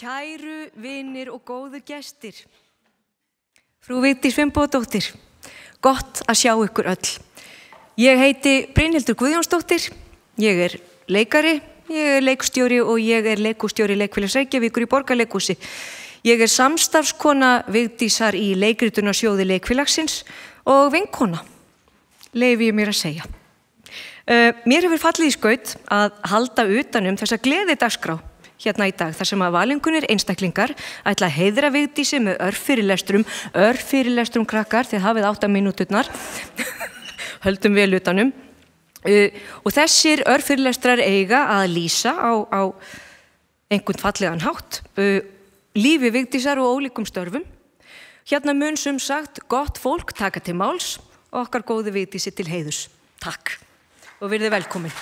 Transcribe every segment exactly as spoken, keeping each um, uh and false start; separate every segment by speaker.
Speaker 1: Kæru vinir og góðu gestir, frú Vigdís Finnbogadóttir, gott að sjá ykkur öll. Ég heiti Brynhildur Guðjónsdóttir, ég er leikari, ég er leikstjóri og ég er leikústjóri Leikfélags Reykjavíkur í Borgarleikhúsi. Ég er samstarfskona Vigdísar í Leikritunarssjóði Leikfélagsins og vinkona, leyfi ég mér að segja. Uh, mér hefur fallið í skaut að halda utan um þessa gleðidagskrá hérna í dag, þar sem að valinkunir einstaklingar ætla að heiðra Vigdísi með örfyrirlestrum, örfyrirlestrum krakkar, þið hafið átta mínúturnar, höldum vel utanum. Uh, og þessir örfyrirlestrar eiga að lýsa á, á einhvern fallegan hátt, uh, lífi Vigdísar og ólíkum störfum. Hérna mun sem sagt gott fólk taka til máls og okkar góðu Vigdísi til heiðurs. Takk og verið velkomin.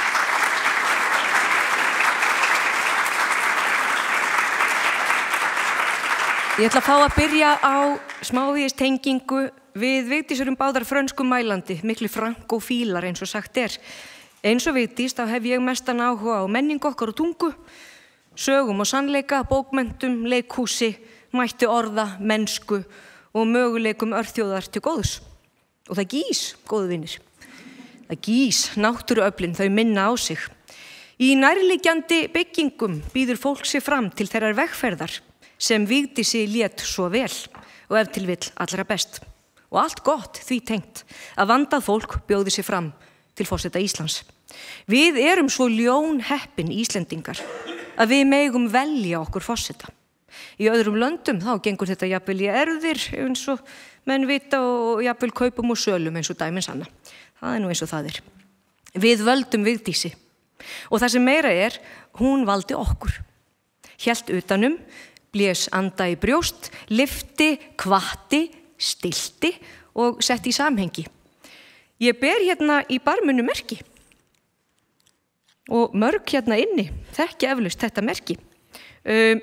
Speaker 1: Ég ætla að fá að byrja á smávegis tengingu við Vigdísar um báðar frönskum mælandi, miklu frankófílar eins og sagt er. Eins og Vigdís þá hef ég mestan áhuga á menningu okkar og tungu, sögum og sannleika, bókmenntum, leikhúsi, mætti orða, mennsku og möguleikum örþjóðar til góðs. Og það gís, góðu vinir. Það gís, náttúruöflin, þau minna á sig. Í nærliggjandi byggingum býður fólk sig fram til þeirrar vegferðar sem Vigdísi lét svo vel og ef til vill allra best. Og allt gott því tengt að vandað fólk bjóði sig fram til forseta Íslands. Við erum svo ljónheppin Íslendingar að við megum velja okkur forseta. Í öðrum löndum þá gengur þetta jafnvel í erfðir eins og menn vita og jafnvel kaupum og sölum eins og dæmin sanna. Það er nú eins og það er. Við völdum Vigdísi og það sem meira er, hún valdi okkur. Hélt utanum, blés anda í brjóst, lyfti, hvatti, stilti og setti í samhengi. Ég ber hérna í barminu merki og mörg hérna inni þekki eflaust þetta merki. Um,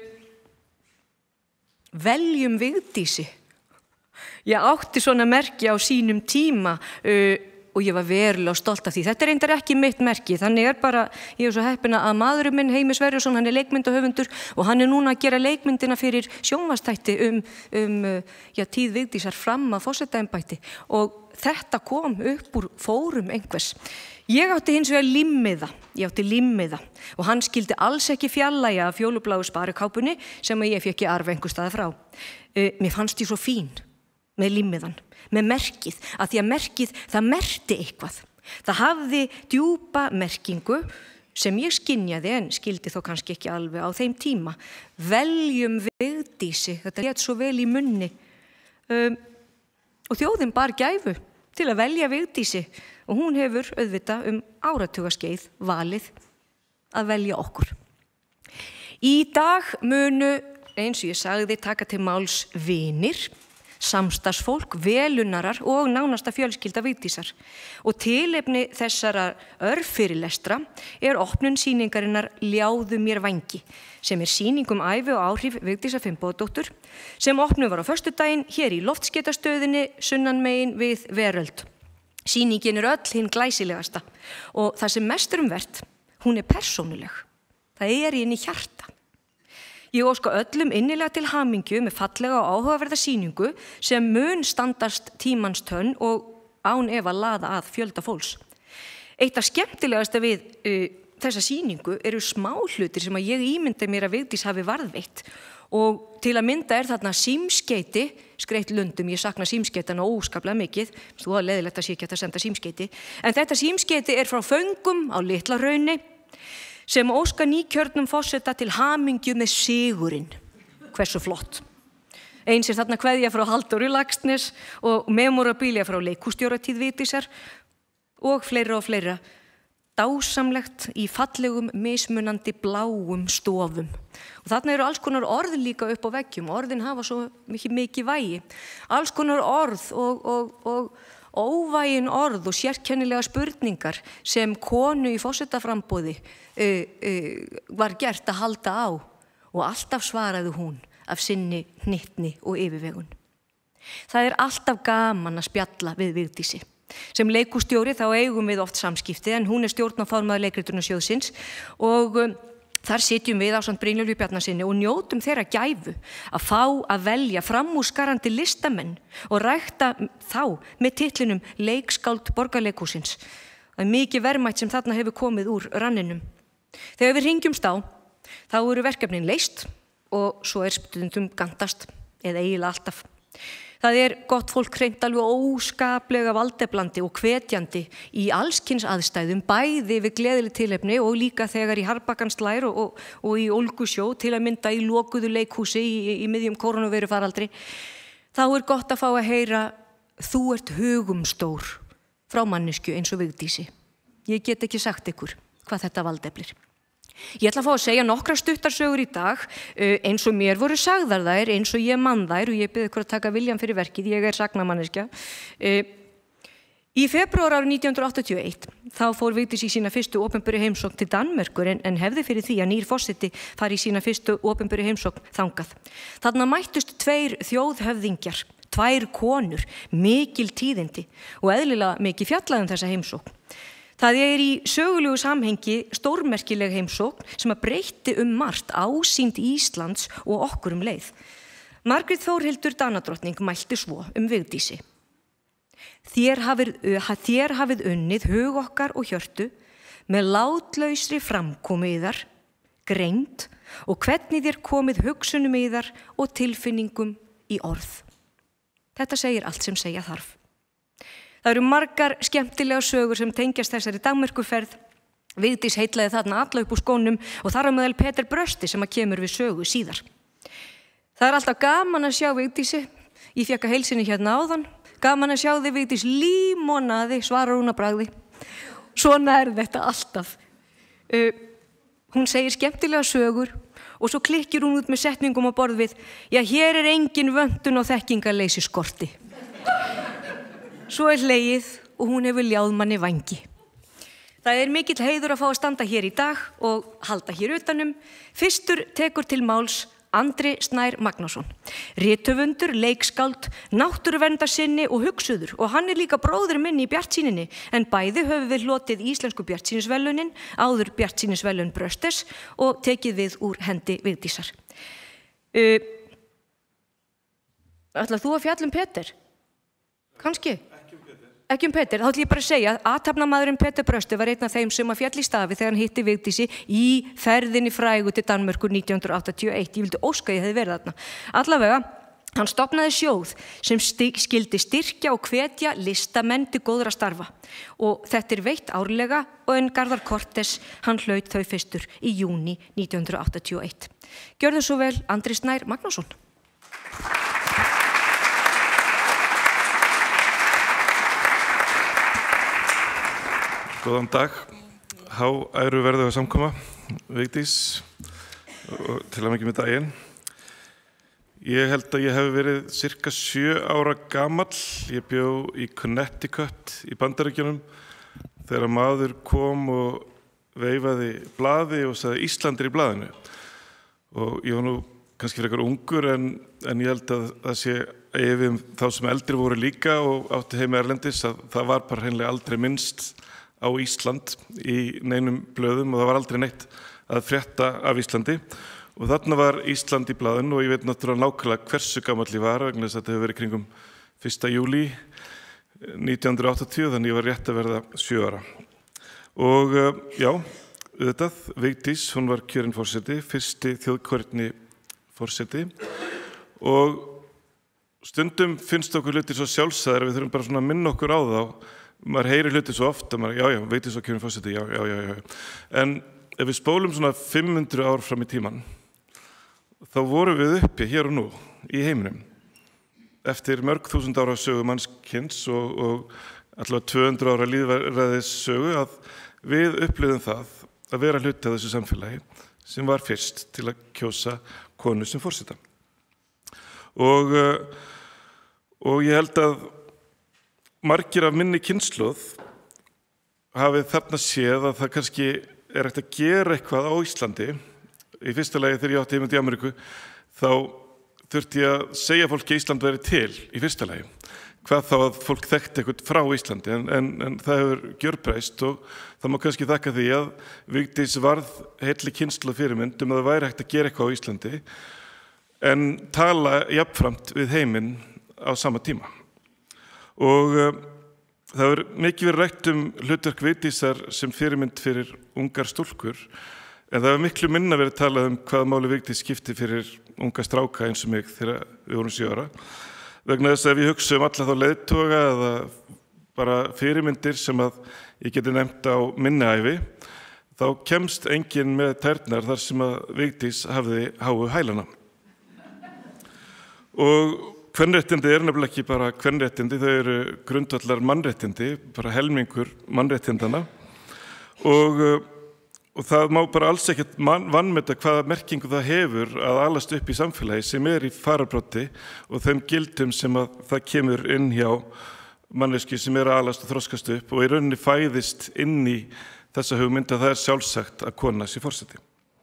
Speaker 1: veljum Vigdísi. Ég átti svona merki á sínum tíma uh, og ég var verulega stolt af því. Þetta er reyndar ekki mitt merki, þannig er bara, ég er svo heppin að maðurinn minn, Heimir Sverrisson, hann er leikmyndahöfundur og hann er núna að gera leikmyndina fyrir sjónvarpsþætti um, um já, tíð Vigdísar fram að forsetaembætti og þetta kom upp úr fórum einhvers. Ég átti hins vegar limmiða, ég átti limmiða og hann skildi alls ekki fjallæja af fjólubláu sparikápunni sem ég fékk í arf einhvers staðar frá. Uh, mér fannst ég svo fín með limmiðan, með merkið, að því að merkið, það merkti eitthvað. Það hafði djúpa merkingu sem ég skynjaði en skildi þó kannski ekki alveg á þeim tíma. Veljum Vigdísi, þetta lét svo vel í munni. Um, og þjóðin bar gæfu til að velja Vigdísi og hún hefur auðvitað um áratugaskeið valið að velja okkur. Í dag munu, eins og ég sagði, taka til máls vinir, samstarfsfólk, velunarar og nánasta fjölskylda Vigdísar. Og tilefni þessara örfyrirlestra er opnun sýningarinnar Ljáðu mér vængi, sem er sýning um ævi og áhrif Vigdísar Finnbogadóttur, sem opnuð var á föstudaginn hér í Loftskeytastöðinni sunnanmegin við Veröld. Sýningin er öll hinn glæsilegasta og það sem mest er um vert, hún er persónuleg. Það er í henni hjarta. Ég óska öllum innilega til hamingju með fallega og áhugaverða sýningu sem mun standast tímans tönn og án efa laða að fjölda fólks. Eitt af skemmtilegasta við uh, þessa sýningu eru smáhlutir sem að ég ímynda mér að Vigdís hafi varðveitt og til að mynda er þarna símskeyti, skreitt lundum, ég sakna símskeytana óskaplega mikið, þú var leiðilegt að sé ekki að senda símskeyti, en þetta símskeyti er frá föngum á Litlahrauni, sem óska nýkjörnum forseta til hamingju með sigurinn. Hversu flott. Eins er þarna kveðja frá Halldóri Laxness og memorabilia frá leikhússtjóratíð Vigdísar og fleira og fleira. Dásamlegt í fallegum, mismunandi bláum stofum. Og þarna eru alls konar orð líka upp á veggjum. Orðin hafa svo mikið, mikið vægi. Alls konar orð og, og, og óvægin orð og sérkennilega spurningar sem konu í forsetaframboði uh, uh, var gert að halda á og alltaf svaraði hún af sinni hnyttni og yfirvegun. Það er alltaf gaman að spjalla við Vigdísi. Sem leikhússtjóri þá eigum við oft samskipti en hún er stjórnarformaður Leikritunarssjóðsins og um, Þar sitjum við ásamt Brynjólfi Bjarnasyni og njótum þeirra gæfu að fá að velja framúrskarandi listamenn og rækta þá með titlinum Leikskáld Borgarleikhússins. Það er mikið verðmætt sem þarna hefur komið úr ranninum. Þegar við hringjumst á, þá eru verkefnin leyst og svo er stundum gandast, eða eiginlega alltaf. Það er gott fólk hreint alveg óskaplega valdeflandi og hvetjandi í allskyns aðstæðum, bæði við gleðileg tilefni og líka þegar í harðbakan slær og, og, og í ólgusjó til að mynda í lokuðu leikhúsi í, í miðjum kórónuveiru faraldri. Þá er gott að fá að heyra þú ert hugumstór frá manneskju eins og Vigdísi. Ég get ekki sagt ykkur hvað þetta valdeflir. Ég ætla að fá að segja nokkra stuttarsögur í dag eins og mér voru sagðar þær, eins og ég man þær og ég bið ykkur að taka viljan fyrir verkið, ég er sagnamanneskja. Í febrúar árið nítján hundruð áttatíu og eitt þá fór Vigdís í sína fyrstu opinberu heimsókn til Danmerkur en, en hefði fyrir því að nýr forseti fari í sína fyrstu opinberu heimsókn þangað. Þarna mættust tveir þjóðhöfðingjar, tvær konur, mikil tíðindi og eðlilega mikið fjallað um þessa heimsókn. Það er í sögulegu samhengi stórmerkileg heimsókn sem að breytti um margt ásýnd Íslands og okkur um leið. Margrét Þórhildur Danadrottning mælti svo um Vigdísi. Þér hafið, þér hafið unnið hug okkar og hjörtu með látlausri framkomu yðar, greind og hvernig þér komið hugsunum yðar og tilfinningum í orð. Þetta segir allt sem segja þarf. Það eru margar skemmtilega sögur sem tengjast þessari Danmerkurferð. Vigdís heitlaði þarna alla upp úr skónum og þar á meðal Peter Brösti sem að kemur við sögu síðar. Það er alltaf gaman að sjá Vigdísi. Ég fékk að heilsinni hérna áðan. Gaman að sjá þig Vigdís, límonaði, svarar hún að bragði. Svona er þetta alltaf. Uh, hún segir skemmtilega sögur og svo klikkir hún út með setningum á borð við já, hér er engin vöntun og þekkingarleysi skorti. Svo er hlegið og hún hefur ljáð manni vængi. Það er mikill heiður að fá að standa hér í dag og halda hér utanum. Fyrstur tekur til máls Andri Snær Magnússon, rithöfundur, leikskáld, náttúruverndarsinni og hugsuður og hann er líka bróðir minn í Bjartsýninni en bæði höfum við hlotið íslensku Bjartsýnisverðlaunin, áður Bjartsýnisverðlaun Bröstes og tekið við úr hendi Vigdísar. Uh, ætlar þú að fjalla um Peter? Kanski? Ekki um Peter. Ekki um Peter. Þá ætlum ég bara að segja að athafnamaðurinn Peter Brösti var einn af þeim sem að fjall í stafi þegar hann hitti Vigdísi í ferðinni frægu til Danmerkur nítján hundruð áttatíu og eitt. Ég vildi óska ég hefði verið þarna. Allavega, hann stofnaði sjóð sem skildi styrkja og hvetja listamenn til góðra starfa. Og þetta er veitt árlega og en Garðar Cortes, hann hlaut þau fyrstur í júní nítján hundruð áttatíu og eitt. Gjörðu svo vel, Andri Snær Magnússon.
Speaker 2: Góðan dag, há æru verðu að samkoma, Vigdís, til að mikið með daginn. Ég held að ég hef verið cirka sjö ára gamall. Ég bjó í Connecticut í Bandaríkjunum þegar maður kom og veifaði blaði og sagði Ísland er í blaðinu. Og ég var nú kannski frekar ungur en, en ég held að það sé yfir þá sem eldri voru líka og átti heima erlendis að það var bara hreinlega aldrei minnst á Ísland í neinum blöðum og það var aldrei neitt að frétta af Íslandi og þarna var Ísland í blaðinu og ég veit náttúrulega nákvæmlega hversu gamall ég var vegna þess að þetta hefur verið kringum fyrsta júlí nítján hundruð áttatíu þannig ég var rétt að verða sjö ára. Og já, auðvitað, Vigdís, hún var kjörin forseti, fyrsti þjóðkvörni forseti og stundum finnst okkur hlutir svo sjálfsagðir að við þurfum bara svona að minna okkur á þá. Maður heyrir hluti svo oft að maður, já, já, Vigdís var kjörin forseti, já, já, já, já. En ef við spólum svona fimm hundruð ár fram í tíman, þá vorum við uppi hér og nú í heiminum. Eftir mörg þúsund ára sögu mannkyns og, og allavega tvö hundruð ára lýðræðis sögu að við upplifðum það að vera hluti af þessu samfélagi sem var fyrst til að kjósa konu sem forseta. Og, og ég held að margir af minni kynslóð hafið þarna séð að það kannski er hægt að gera eitthvað á Íslandi. Í fyrsta lagi þegar ég átti heim í Ameríku þá þurfti ég að segja fólki að Ísland væri til í fyrsta lagi hvað þá að fólk þekkti eitthvað frá Íslandi, en, en, en það hefur gjörbreyst og það má kannski þakka því að Vigdís varð heilli kynslóð fyrirmynd um að það væri hægt að gera eitthvað á Íslandi en tala jafnframt við heiminn á sama tíma. Og uh, það hefur mikið verið rætt um hlutverk Vigdísar sem fyrirmynd fyrir ungar stúlkur, en það hefur miklu minna verið talað um hvað máli Vigdís skipti fyrir unga stráka eins og mig þegar við vorum sjö ára. Vegna þess að ef ég hugsa um alla þá leiðtoga eða bara fyrirmyndir sem að ég geti nefnt á minni ævi, þá kemst enginn með tærnar þar sem að Vigdís hafði háu hælana. Og kvenréttindi er nefnilega ekki bara kvenréttindi, þau eru grundvallar mannréttindi, bara helmingur mannréttindana. Og Og það má bara alls ekkert vanmeta hvaða merkingu það hefur að alast upp í samfélagi sem er í fararbroddi og þeim gildum sem að það kemur inn hjá manneski sem er að alast og þroskast upp og í rauninni fæðist inn í þessa hugmynd að það er sjálfsagt að kona sé forseti.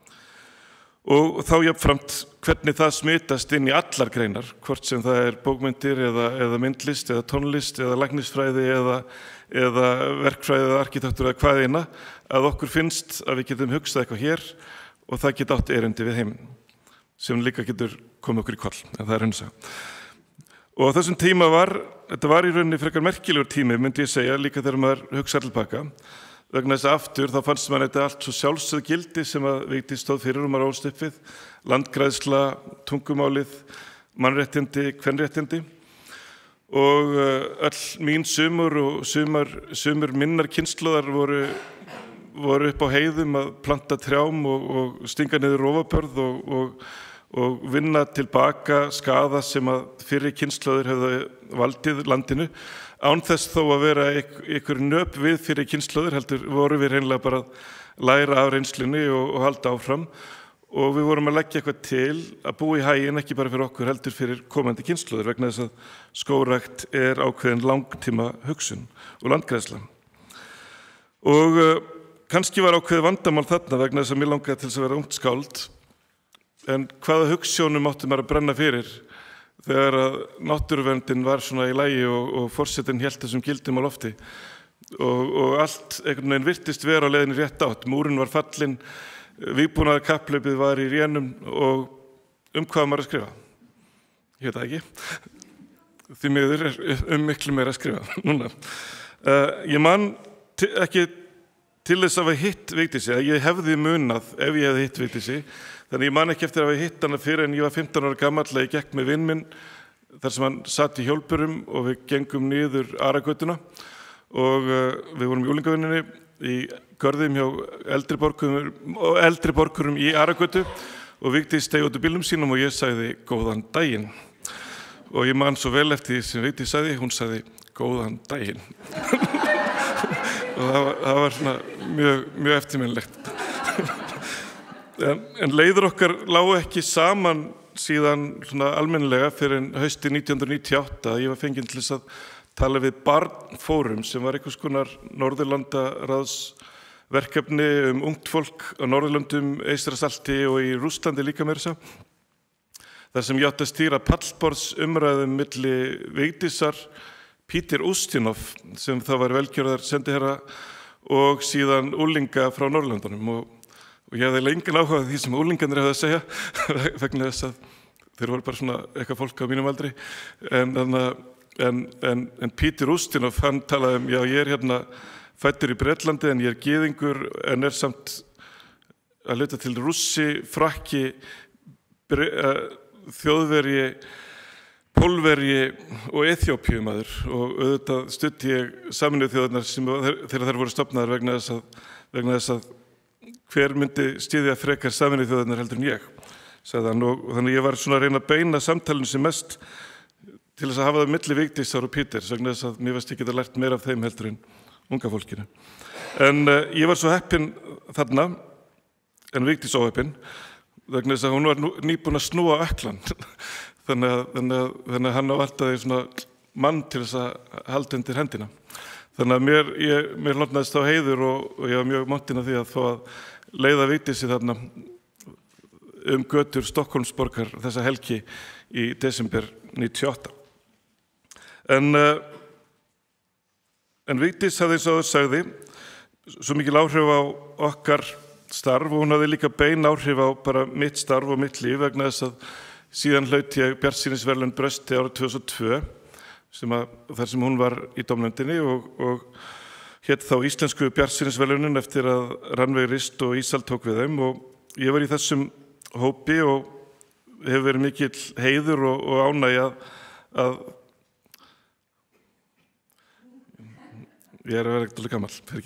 Speaker 2: Og þá jafnframt hvernig það smitast inn í allar greinar, hvort sem það er bókmyndir eða, eða myndlist eða tónlist eða læknisfræði eða, eða verkfræði eða arkitektúr eða hvað eina, að okkur finnst að við getum hugsað eitthvað hér og það geta átt erindi við heiminn, sem líka getur komið okkur í koll, en það er hunsa. Og á þessum tíma var, þetta var í rauninni frekar merkilegur tími, myndi ég segja, líka þegar maður hugsaði tilbaka, vegna þess að aftur þá fannst maður þetta allt svo sjálfsögð gildi sem að Vigdís stóð fyrir og maður ólst upp við, landgræðsla, tungumálið, mannréttindi, kvenréttindi og öll mín sumur og sumar, sumur minnar kynslóðar voru, voru upp á heiðum að planta trjám og, og stinga niður rófabörð og, og, og vinna tilbaka skaða sem að fyrri kynslóðir hefðu valdið landinu. Án þess þó að vera ykkur nöp við fyrir kynslóðir, heldur voru við reynilega bara að læra af reynslunni og, og halda áfram og við vorum að leggja eitthvað til að búa í haginn ekki bara fyrir okkur heldur fyrir komandi kynslóðir vegna þess að skógrækt er ákveðin langtíma hugsun og landgræðsla. Og uh, kannski var ákveðið vandamál þarna vegna þess að mér langaði til þess að vera ungt skáld, en hvaða hugsjónum átti maður að brenna fyrir þegar að náttúruverndin var svona í lagi og, og forsetinn hélt þessum gildum á lofti og, og allt einhvern veginn virtist vera á leiðinni rétt átt. Múrinn var fallinn, vígbúnaðar kapphlaupið var í rénum og um hvað maður að skrifa? Ég veit það ekki. Því miður er um miklu meira að skrifa núna. Uh, ég man ekki til þess að hafa hitt Vigdísi, að ég hefði munað ef ég hefði hitt Vigdísi. Þannig ég man ekki eftir að hafa hitt hana fyrir en ég var fimmtán ára gamall að ég gekk með vinn minn þar sem hann satt í hjólburum og við gengum niður Aragötuna og uh, við vorum í úlingavinninni í görðum hjá eldri borgurum, eldri borgurum í Aragötu og Vigdís steig út úr bílnum sínum og ég sagði góðan daginn. Og ég man svo vel eftir því sem Vigdís sagði, hún sagði góðan daginn. Og það var, það var svona mjög, mjög eftirminnilegt. En, en leiður okkar lágu ekki saman síðan svona almennilega fyrir en hausti nítján hundruð níutíu og átta. Ég var fenginn til þess að tala við Barnfórum sem var einhvers konar Norðurlandaráðsverkefni um ungt fólk á Norðurlöndum, Eystrasalti og í Rússlandi líka meira þess að. Þar sem ég átti að stýra pallborðsumræðum milli Vigdísar, Pítur Ustinov sem það var velgjörðar sendiherra og síðan úlinga frá Norðurlöndunum og Og ég hefði lengi áhugað því sem úlingarnir hefði að segja vegna þess að þeir voru bara svona eitthvað fólk á mínum aldri. En, en, en, en Pítur Ustinov, hann talaði um, já ég er hérna fæddur í Bretlandi en ég er gyðingur en er samt að hluta til Rússi, Frakki, bre, uh, Þjóðverji, Pólverji og Eþjópíumaður og auðvitað studdi ég Sameinuðu þjóðirnar sem þegar þær voru stofnaðar vegna þess að, vegna þess að hver myndi styðja frekar Sameinuðu þjóðirnar heldur en ég, sagði hann og þannig ég var svona að reyna að beina samtalinu sem mest til þess að hafa það milli Vigdísar og Píters, vegna þess að mér varst ég geta lært meira af þeim heldur en unga fólkinu. En uh, ég var svo heppinn þarna, en Vigdís óheppinn, vegna þess að hún var nýbúin að snúa öklan, þannig að, þannig að, þannig að hann ávartaði svona mann til þess að halda undir hendina. Þannig að mér, ég, mér lotnaðist á heiður og, og ég var mjög montinn af því að fá að leiða Vigdísi þarna um götur Stokkólmsborgar þessa helgi í desember níutíu og átta. En, uh, en Vigdís hafði eins og það sagði svo mikil áhrif á okkar starf og hún hafði líka bein áhrif á bara mitt starf og mitt líf vegna þess að síðan hlaut ég Bjartsýnisverðlaun Brösti árið tvö þúsund og tvö sem að, þar sem hún var í dómnefndinni og, og hét þá íslensku Bjartsýnisverðlaunin eftir að Rannveig Rist og Ísald tók við þeim og ég var í þessum hópi og hefur verið mikill heiður og, og ánægja að ég er að vera ekkert alveg gamall, fyrir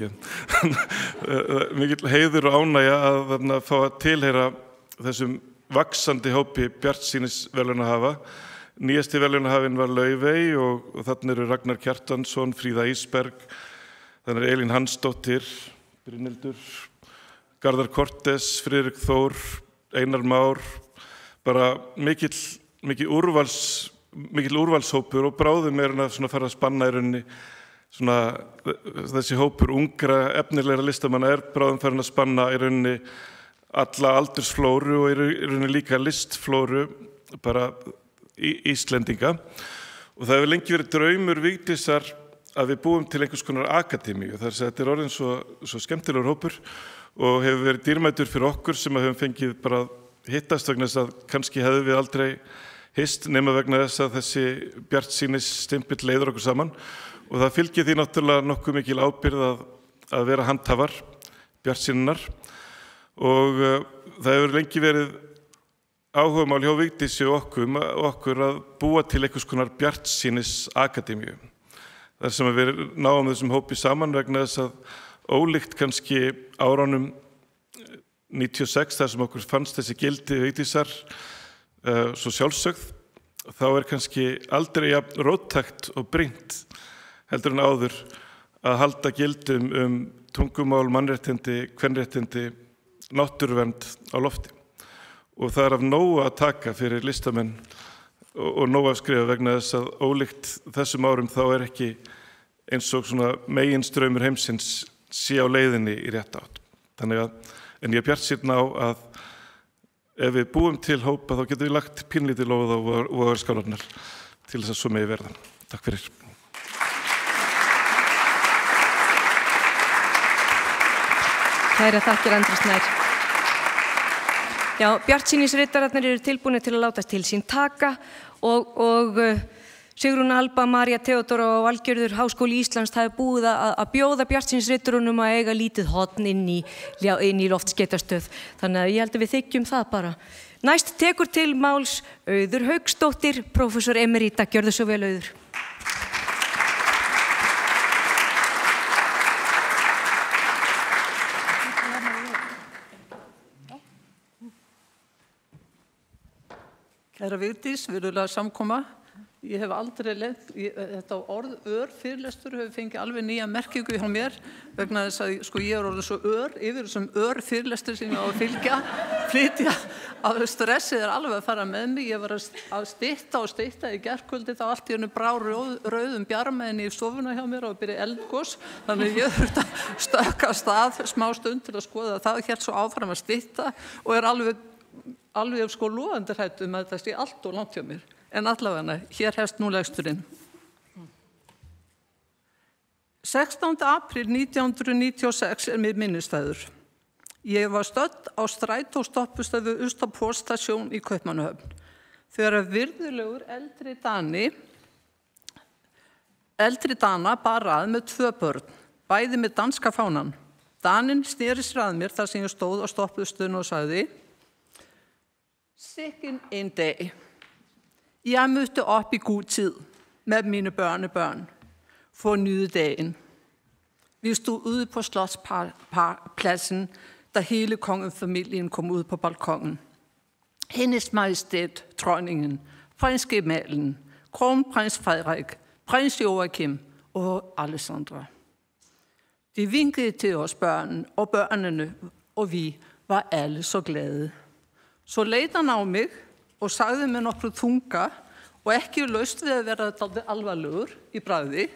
Speaker 2: ekki mikill heiður og ánægja að þarna fá að tilheyra þessum vaxandi hópi Bjartsýnisverðlaunahafa. Nýjasti verðlaunahafinn var Laufey og, og þarna eru Ragnar Kjartansson, Fríða Ísberg, þannig er Elín Hansdóttir, Brynhildur, Garðar Kortes, Friðrik Þór, Einar Már, bara mikill, mikill, úrvals, mikill úrvalshópur og bráðum er hann að svona fara að spanna í rauninni svona þessi hópur ungra efnilegra listamanna er bráðum farin að spanna í rauninni alla aldursflóru og í rauninni líka listflóru bara Íslendinga og það hefur lengi verið draumur Vigdísar að við búum til einhvers konar akademíu þar sem þetta er orðin svo, svo skemmtilegur hópur og hefur verið dýrmætur fyrir okkur sem að höfum fengið bara hittast vegna þess að kannski hefðu við aldrei hist nema vegna þess að þessi Bjartsýnis stimpill leiður okkur saman og það fylgir því náttúrulega nokkuð mikil ábyrgð að, að vera handhafar Bjartsýninnar og uh, það hefur lengi verið áhugamál hjá Vigdísi og okkur, okkur að búa til einhvers konar Bjartsýnis akademíu. Þar sem við náum þessum hópi saman vegna þess að ólíkt kannski árunum níutíu og sex þar sem okkur fannst þessi gildi Vigdísar uh, svo sjálfsögð, þá er kannski aldrei jafn róttækt og brýnt heldur en áður að halda gildum um tungumál, mannréttindi, kvenréttindi, náttúruvernd á lofti. Og það er af nógu að taka fyrir listamenn og, og nógu að skrifa vegna þess að ólíkt þessum árum þá er ekki eins og svona meginstraumur heimsins sé á leiðinni í rétt átt. Þannig að, en ég er bjartsýnn á að ef við búum til hópa þá getum við lagt pínlítið lóð á vogarskálarnar til þess að svo megi verða. Takk fyrir.
Speaker 1: Kæra þakkir Andri Snær. Já, Bjartsýnisritararnir eru tilbúinir til að láta til sín taka og, og uh, Sigrún Alba, María Theodóra og Valgerður Háskóli Íslands hafi búið að, að bjóða Bjartsýnisritarunum að eiga lítið horn inn í, inn í loftskeytastöð. Þannig að ég held að við þykjum það bara. Næst tekur til máls Auður Hauksdóttir, prófessor emerita. Gjörðu svo vel, Auður.
Speaker 3: Kæra Vigdís, virðulega samkoma. Ég hef aldrei lent, ég, þetta orð ör fyrirlestur hefur fengið alveg nýja merkingu hjá mér vegna þess að sko, ég er orðið svo ör yfir þessum ör fyrirlestur sem ég á að fylgja, flytja að stressið er alveg að fara með mig. Ég var að stytta og stytta í gærkvöldi þá allt í hennu brá rauð, rauðum bjarmaðinni í stofuna hjá mér og byrja eldgos. Þannig ég þurfti að stökka af stað smá stund til að skoða það hélt svo áfram að stytta og er alveg alveg sko loðandir hættum að þetta sé allt og langt hjá mér. En allavega, hér hefst nú leksturinn. sextánda apríl nítján hundruð níutíu og sex er mér minnistæður. Ég var stödd á strætóstoppustöðu Ustapóstasjón í Kaupmannahöfn. Þegar virðulegur eldri Dani, eldri Dana bar að með tvö börn, bæði með danska fánan. Daninn sneri sér að mér þar sem ég stóð á stoppustöðun og sagði: Sikken en dag. Jeg mødte op i god tid med mine børnebørn for at nyde dagen. Vi stod ude på Slotspladsen, da hele kongefamilien kom ud på balkongen. Hendes Majestæt, dronningen, prins Gemalen, kronprins Frederik, prins Joachim og Alessandra. De vinkede til os børn, og børnene og vi var alle så glade. Så leit hann á mig og sagði með nokkru þunga og ekki laust við að vera dálítið alvarlegur i bragði.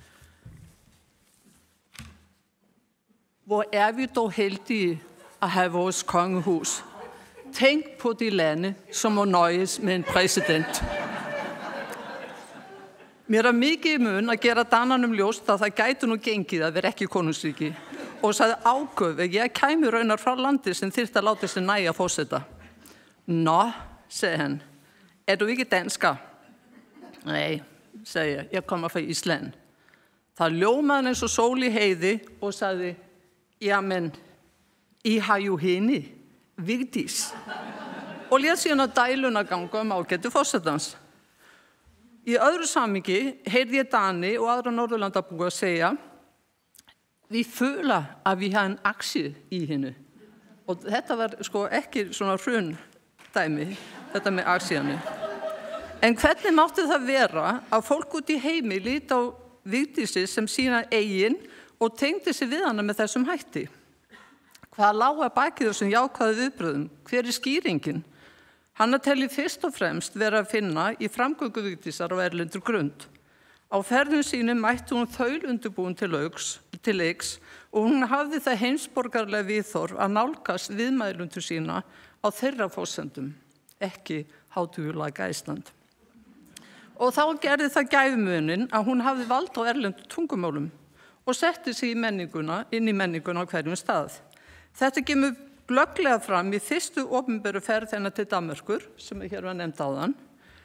Speaker 3: Hvor er vi dog heldige at have vores kongehus. Tænk på de lande, som må nøjes med en præsident. Mér er mikið í mun að gera Dananum ljóst að það gæti nú gengið að vera ekki konungsríki og sagði ágöf að ég kæmi raunar frá landi sem þyrfti að láta sig næja forseta. Nå, sagde han, er du ikke dansker? Nej, sagde jeg, jeg kommer fra Island. Það ljómaði eins og sól í heiði og sagði, jamen, I har jo hende, Vigdís. Og lét síðan að dæluna ganga um ágæti forsetans. Í öðru samhengi heyrði ég Dani og aðra Norðurlandabúa að segja, vi føler að vi har en aktie í henni. Og þetta var sko ekki svona hrun dæmi, þetta með aktíanu. En hvernig mátti það vera að fólk út í heimi líti á Vigdísi sem sína eigin og tengdi sig við hana með þessum hætti? Hvað lá að baki þessum jákvæðu viðbröðum? Hver er skýringin? Hanna telli fyrst og fremst vera að finna í framgöngu Vigdísar á erlendur grund. Á ferðum sínum mætti hún þaul undirbúin til leiks, til leiks og hún hafði það heimsborgarlega viðhorf að nálgast viðmælundur sína á þeirra forsendum, ekki how do you like Iceland. Og þá gerði það gæfumunin að hún hafði vald á erlendu tungumálum og setti sig í menninguna, inn í menninguna á hverjum stað. Þetta kemur glögglega fram í fyrstu opinberu ferð hennar til Danmerkur, sem hér var nefnd áðan.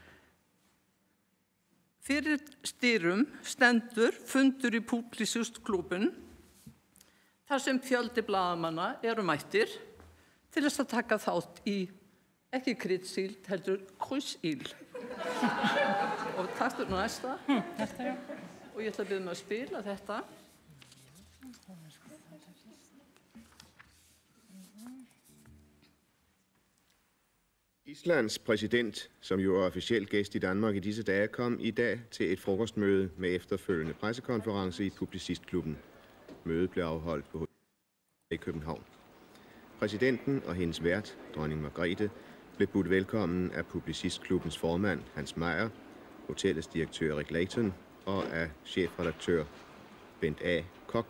Speaker 3: Fyrir stýrum stendur fundur í Publicistklubben, þar sem fjöldi blaðamanna eru mættir til þess að taka þátt í ekki kryddsíld, heldur kryssíld. Og takk nú næsta. Og ég ætla að byrja með að spila þetta.
Speaker 4: Islands præsident, som jo er officiel gæst i Danmark i disse dage, kom i dag til et frokostmøde med efterfølgende pressekonference i Publicistklubben. Mødet blev afholdt på i København. Præsidenten og hendes vært, dronning Margrethe, blev budt velkommen af Publicistklubbens formand Hans Meyer, hotellets direktør Rick Layton og af chefredaktør Bent A. Koch.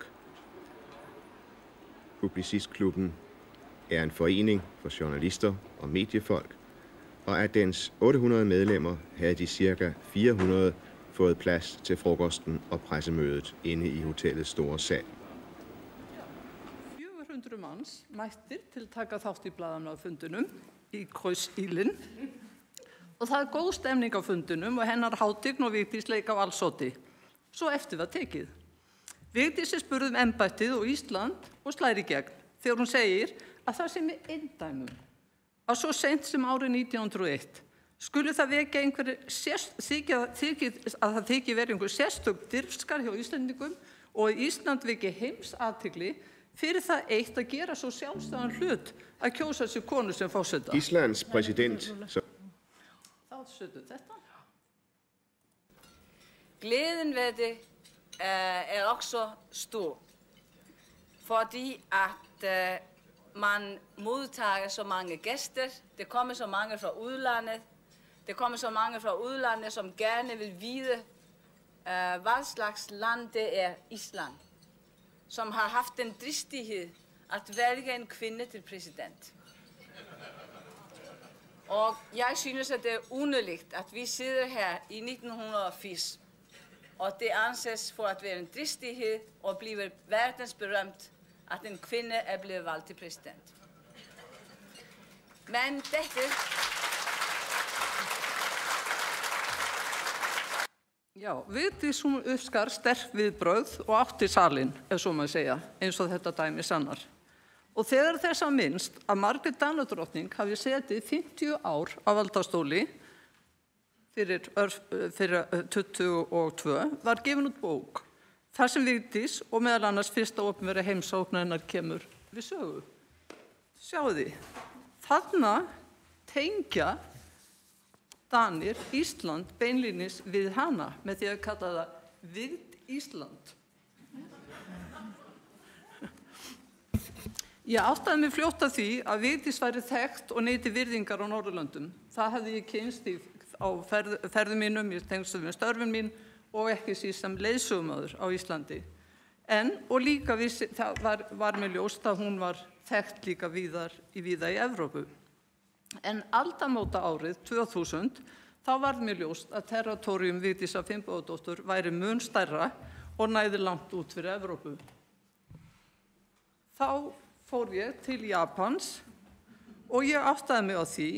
Speaker 4: Publicistklubben er en forening for journalister og mediefolk, og af dens otte hundrede medlemmer havde de cirka fire hundrede fået plads til frokosten og pressemødet inde i hotellets store sal.
Speaker 3: fjögur hundruð manns mættir til taka þátt í blaðamannafundinum í Kryssílinn og það er góð stemning á fundinum og hennar Hátign og Vigdís leika á allsoti. Svo eftir var tekið. Vigdís er spurð um embættið og Ísland og slær í gegn þegar hún segir að það sem er eindæmum að svo seint sem árið nítján hundruð og eitt skuli það vekja einhverju þykja, þykja, að það þykji verið einhver sérstök dirfskar hjá Íslandingum og að Ísland veki heims athygli fyrir það eitt að gera svo sjálfstæðan hlut að kjósa sér konu sem forseta.
Speaker 4: Islands præsident...
Speaker 3: Þá sötu þetta.
Speaker 5: Glæden ved det uh, er også stor, fordi at uh, man modtager så mange gæster. Det kommer så mange fra udlandet. Det kommer så mange fra udlandet, som gerne vil vide, uh, hvad slags land det er Island, som har haft den dristighed at vælge en kvinde til præsident. Og jeg synes, at det er underligt, at vi sidder her i nitten firs, og det anses for at være en dristighed og blive verdensberømt, at en kvinde er blevet valgt til præsident. Men dette...
Speaker 3: Já, Vigdís hún uppskar sterk viðbrögð og átti salinn, ef svo maður segja, eins og þetta dæmi sannar. Og þegar þess að minnst að Margrét Danadrottning hafi setið fimmtíu ár á valdastóli fyrir, fyrir tuttugu og tvö var gefin út bók þar sem Vigdís og meðal annars fyrsta opinbera heimsókn hennar kemur við sögu. Sjáðu því, þarna tengja Danir Ísland beinlínis við hana með því að kalla það Vigd Ísland. Ég áttaði mig fljótt að því að Vigdís væri þekkt og neyti virðingar á Norðurlöndum. Það hefði ég kynst í, á ferð, ferðum mínum, ég tengst við störfin mín og ekki síst sem leiðsögumaður á Íslandi. En, og líka vissi, það var, var mér ljóst að hún var þekkt líka víðar, í víða í Evrópu. En aldamóta árið tvö þúsund, þá varð mér ljóst að territorium Vigdísar Finnbogadóttur væri mun stærra og næði langt út fyrir Evrópu. Þá fór ég til Japans og ég áttaði mig á því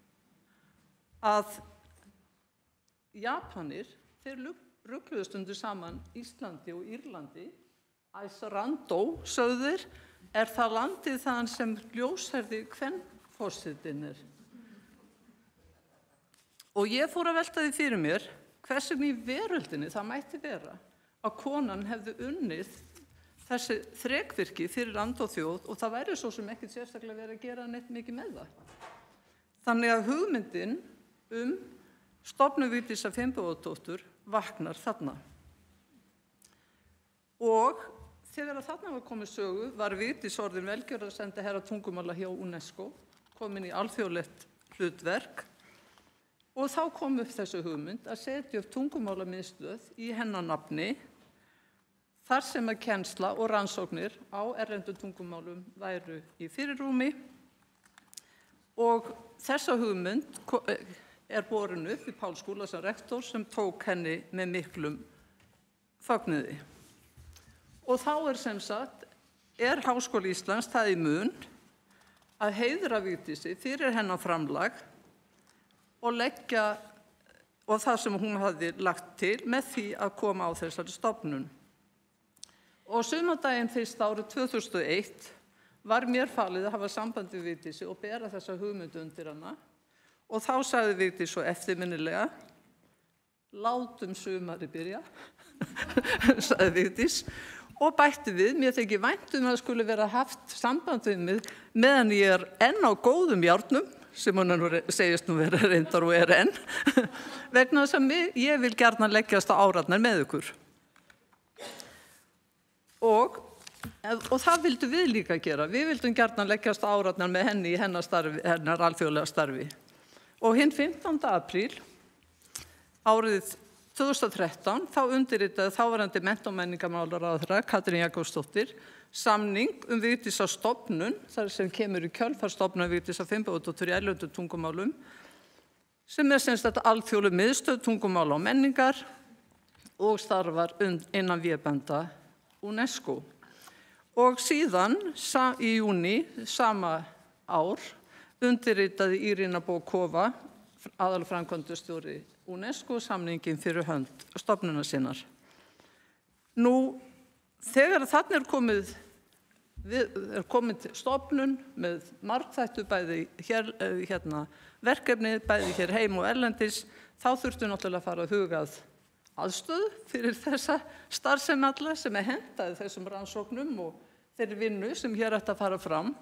Speaker 3: að Japanir, þeir rugluðu stundu saman Íslandi og Írlandi. Æsarandó, sögður, er það landið þaðan sem ljósherði kvenforsetinn er. Og ég fór að velta því fyrir mér hversum í veröldinni það mætti vera að konan hefði unnið þessi þrekvirki fyrir land og þjóð og það væri svo sem ekkert sérstaklega verið að gera neitt mikið með það. Þannig að hugmyndin um stofnun Vigdísar Finnbogadóttur vaknar þarna. Og þegar þarna var komið sögu var Vigdís orðin velgjörðarsenda herra tungumála hjá UNESCO, komin í alþjóðlegt hlutverk og þá kom upp þessu hugmynd að setja upp tungumálamiðstöð í hennar nafni þar sem að kennsla og rannsóknir á erlendum tungumálum væru í fyrirrúmi og þessa hugmynd er borin upp í Pál Skúlason rektor sem tók henni með miklum fögnuði. Og þá er sem sagt, er Háskóli Íslands það í mun að heiðra Vigdísi fyrir hennar framlag og leggja, og það sem hún hafði lagt til með því að koma á þessari stofnun. Og sumardaginn fyrst árið tvö þúsund og eitt var mér falið að hafa samband við Vigdísi og bera þessa hugmynd undir hana og þá sagði Vigdís svo eftirminnilega, látum sumari byrja, sagði Vigdís, og bætti við, mér þykir vænt um að það skulle vera haft samband við mig meðan ég er enn á góðum járnum, sem hún segist nú vera reyndar og er enn, vegna þess að ég vil gjarna leggjast á árarnar með ykkur. Og, og það vildum við líka gera. Við vildum gjarna leggjast á árarnar með henni í hennar, starfi, hennar alþjóðlega starfi. Og hinn fimmtánda apríl árið tvö þúsund og þrettán þá undirritaði þáverandi mennta- og menningarmálaráðherra Katrín Jakobsdóttir samning um Vigdísar stofnun, þar sem kemur í kjölfar stofnun Vigdísar Finnbogadóttur í erlendum tungumálum, sem er sem sagt alþjóðleg miðstöð tungumála og menningar og starfar innan vébanda UNESCO. Og síðan í júní sama ár undirritaði Írina Bókova, aðalframkvæmdastjóri UNESCO, samningin fyrir hönd stofnunar sinnar. Nú, þegar þarna er komið, er komið stofnun með margþættu bæði hér, hérna, verkefni, bæði hér heim og erlendis, þá þurftu náttúrulega að fara að hugað aðstöðu fyrir þessa starfsemi alla sem er hentaði þessum rannsóknum og þeirri vinnu sem hér ætti að fara fram.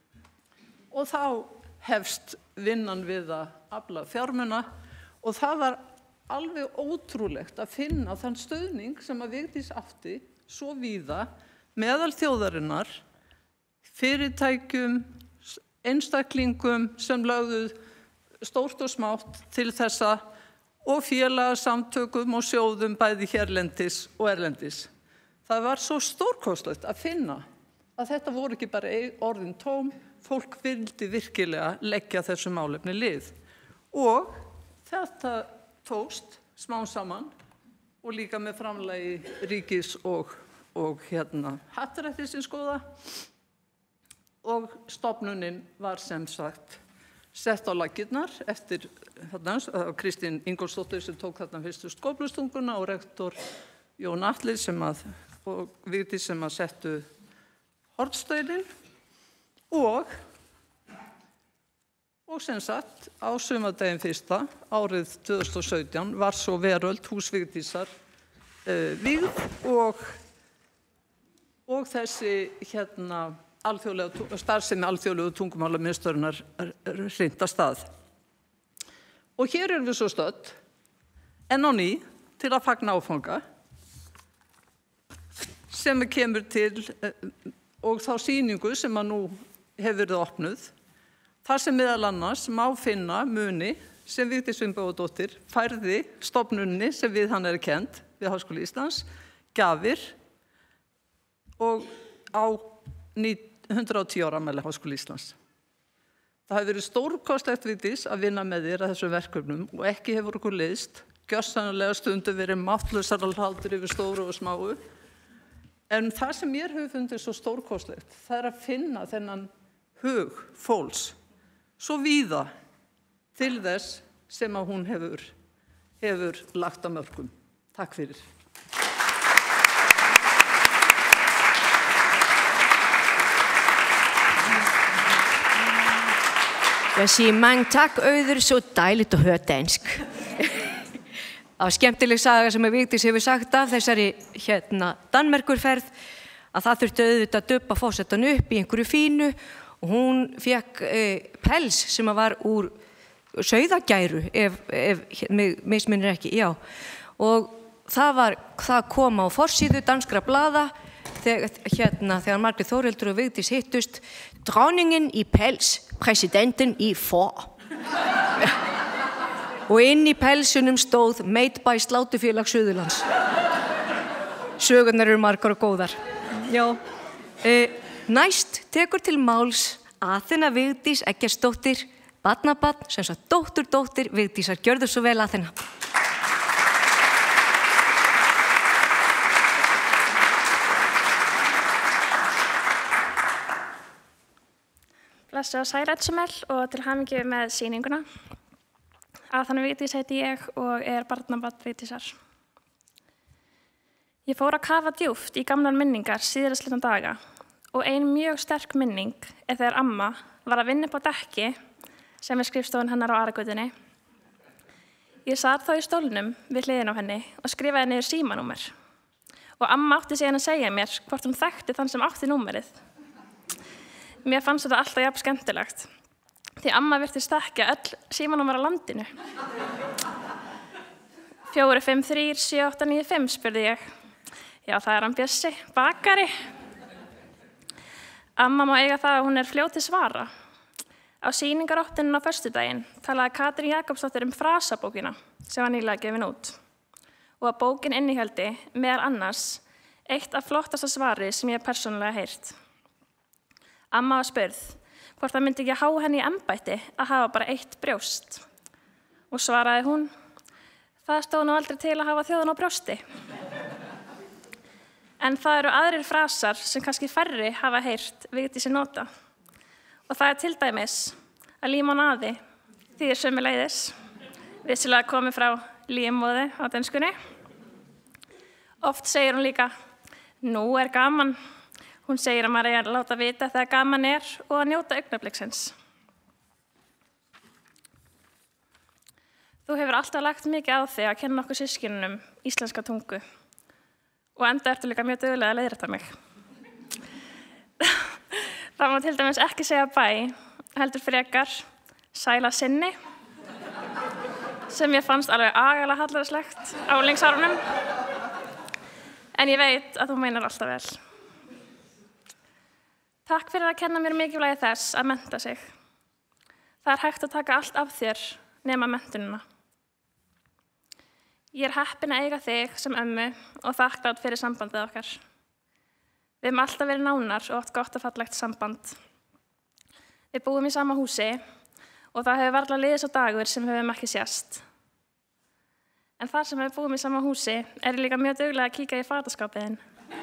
Speaker 3: Og þá hefst vinnan við að afla fjármuna og það var alveg ótrúlegt að finna þann stuðning sem að Vigdís átti svo víða meðal þjóðarinnar, fyrirtækjum, einstaklingum sem lögðu stórt og smátt til þessa og félagasamtökum og sjóðum bæði hérlendis og erlendis. Það var svo stórkostlegt að finna að þetta voru ekki bara orðin tóm, fólk vildi virkilega leggja þessu málefni lið. Og þetta tókst smám saman og líka með framlagi ríkis og, og hérna, hattarættisins góða og stofnunin var sem sagt sett á laggirnar eftir hérna, Kristín Ingólfsdóttir sem tók þarna fyrstu skóflustunguna og rektor Jón Atli sem að, og Vigdís sem að settu hornsteininn og Og sem sagt, á sumardaginn fyrsta, árið tvö þúsund og sautján, var svo veröld hús Vigdísar uh, vígð og, og þessi hérna, starfsemi alþjóðlegu tungumálamiðstöðvarinnar hrinda stað. Og hér erum við svo stödd, enn á ný, til að fagna áfanga, sem kemur til, uh, og þá sýningu sem að nú hefur verið opnuð, þar sem meðal annars má finna muni sem Vigdís Finnbogadóttir færði stofnunni sem við hann er kennd við Háskóli Íslands, gjafir og á hundrað og tíu ára afmæli Háskóli Íslands. Það hefur verið stórkostlegt Vigdís að vinna með þér að þessum verkefnum og ekki hefur okkur leiðst. Gjörsamlega stundu verið máttlausar og hlátur yfir stóru og smáu. En það sem mér hefur fundið svo stórkostlegt, það er að finna þennan hug fólks svo víða til þess sem að hún hefur, hefur lagt að mörkum. Takk fyrir.
Speaker 1: Jeg siger mange tak, Auður, så dejligt at høre dansk. Það var skemmtileg saga sem að Vigdís hefur sagt af þessari hérna Danmerkurferð að það þurfti auðvitað að dubba forsetann upp í einhverju fínu og hún fekk eh, pels sem að var úr sauðagæru ef, ef mig misminnir ekki, já. Og það var, það kom á forsíðu danskra blaða þegar, hérna, þegar Margrét Þórhildur og Vigdís hittust, dronningen í pels, presidenten í får. Og inn í pelsunum stóð Made by Slátufélag Suðurlands. Sögurnar eru margar og góðar. Já. E, næst tekur til máls Aþena Vigdís Eggertsdóttir, barnabarn, sem sagt dóttur dóttir Vigdísar. Gjörðu svo vel, Aþena.
Speaker 6: Blessu og sæl öll sömul og til hamingju með sýninguna. Aþena Vigdís heiti ég og er barnabarn Vigdísar. Ég fór að kafa djúpt í gamlar minningar síðastliðna daga og ein mjög sterk minning er þegar amma var að vinna upp á dekki sem er skrifstofan hennar á Aragötunni. Ég sat þá í stólnum við hliðina á henni og skrifaði niður símanúmer og amma átti síðan að segja mér hvort hún þekkti þann sem átti númerið. Mér fannst þetta alltaf jafn skemmtilegt. Því amma virtist þekkja öll símanúmer á landinu. fjögur fimm þrír sjö átta níu fimm spurði ég. Já, það er hann Bjössi, bakari. Amma má eiga það að hún er fljót til svara. Á sýningaróttinni á föstudaginn talaði Katrín Jakobsdóttir um frasabókina sem var nýlega gefin út. Og að bókin innihéldi meðal annars eitt af flottasta svari sem ég hef persónulega heyrt. Amma var spurð hvort það myndi ekki há henni í embætti að hafa bara eitt brjóst. Og svaraði hún, það stóð nú aldrei til að hafa þjóðan á brjósti. En það eru aðrir frasar sem kannski færri hafa heyrt Vigdísi nota. Og það er til dæmis að limonadi þýðir sömuleiðis, vissilega komið frá límóði á dönskunni. Oft segir hún líka, nú er gaman. Hún segir að maður er að láta vita þegar gaman er og að njóta augnabliksins. Þú hefur alltaf lagt mikið á þig að kenna okkur systkinunum íslenska tungu og enda ertu líka mjög duglega að leiðrétta mig. Það má til dæmis ekki segja bæ, heldur frekar sæla sinni, sem ég fannst alveg agalega hallærislegt á unglingsárunum, en ég veit að þú meinar alltaf vel. Takk fyrir að kenna mér mikilvægi þess að mennta sig. Það er hægt að taka allt af þér nema menntunina. Ég er heppin að eiga þig sem ömmu og þakklátt fyrir sambandið okkar. Við höfum alltaf verið nánar og átt gott og fallegt samband. Við búum í sama húsi og það hefur varla liðið svo dagur sem við höfum ekki sést. En þar sem við búum í sama húsi er ég líka mjög duglega að kíka í fataskápiðinn.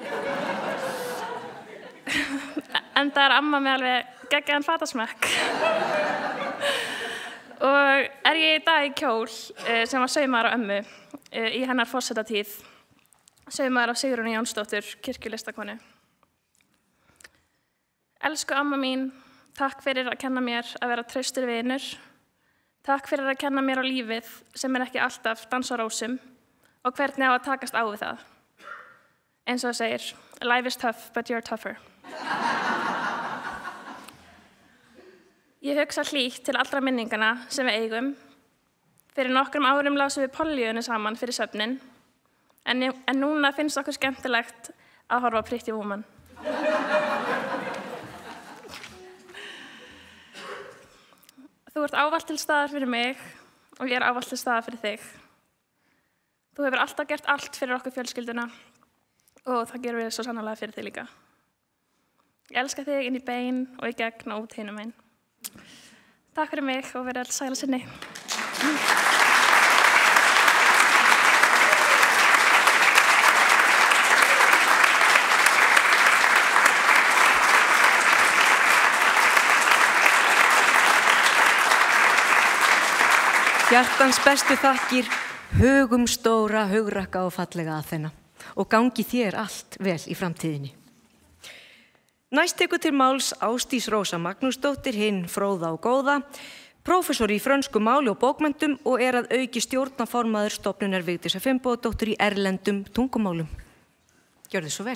Speaker 6: En það er amma með alveg geggjaðan fatasmekk. Og er ég í dag í kjól sem var saumaður á ömmu í hennar forsetatíð, saumaður af Sigrúnu Jónsdóttur, kirkjulistakonu. Elsku amma mín, takk fyrir að kenna mér að vera traustur vinur. Takk fyrir að kenna mér á lífið sem er ekki alltaf dans á rósum og hvernig á að takast á við það. Eins og það segir, life is tough, but you're tougher. Ég hugsa hlýtt til allra minningana sem við eigum. Fyrir nokkrum árum lásum við Pollýönu saman fyrir svefnin, en, en núna finnst okkur skemmtilegt að horfa á Pretty Woman. Þú ert ávallt til staðar fyrir mig og ég er ávallt til staðar fyrir þig. Þú hefur alltaf gert allt fyrir okkur fjölskylduna og það gerum við svo sannarlega fyrir þig líka. Ég elska þig inn í bein og í gegn og út hinum einn. Takk fyrir mig og verið alls sæl að sinni.
Speaker 1: Hjartans bestu þakkir, hugum stóra, hugrakka og fallega Aþena og gangi þér allt vel í framtíðinni. Næst tekur til máls Ásdís Rósa Magnúsdóttir, hinn fróða og góða, prófessor í frönsku máli og bókmenntum og er að auki stjórnarformaður stofnunar Vigdísar Finnbogadóttur í erlendum tungumálum. Gjörðu svo vel.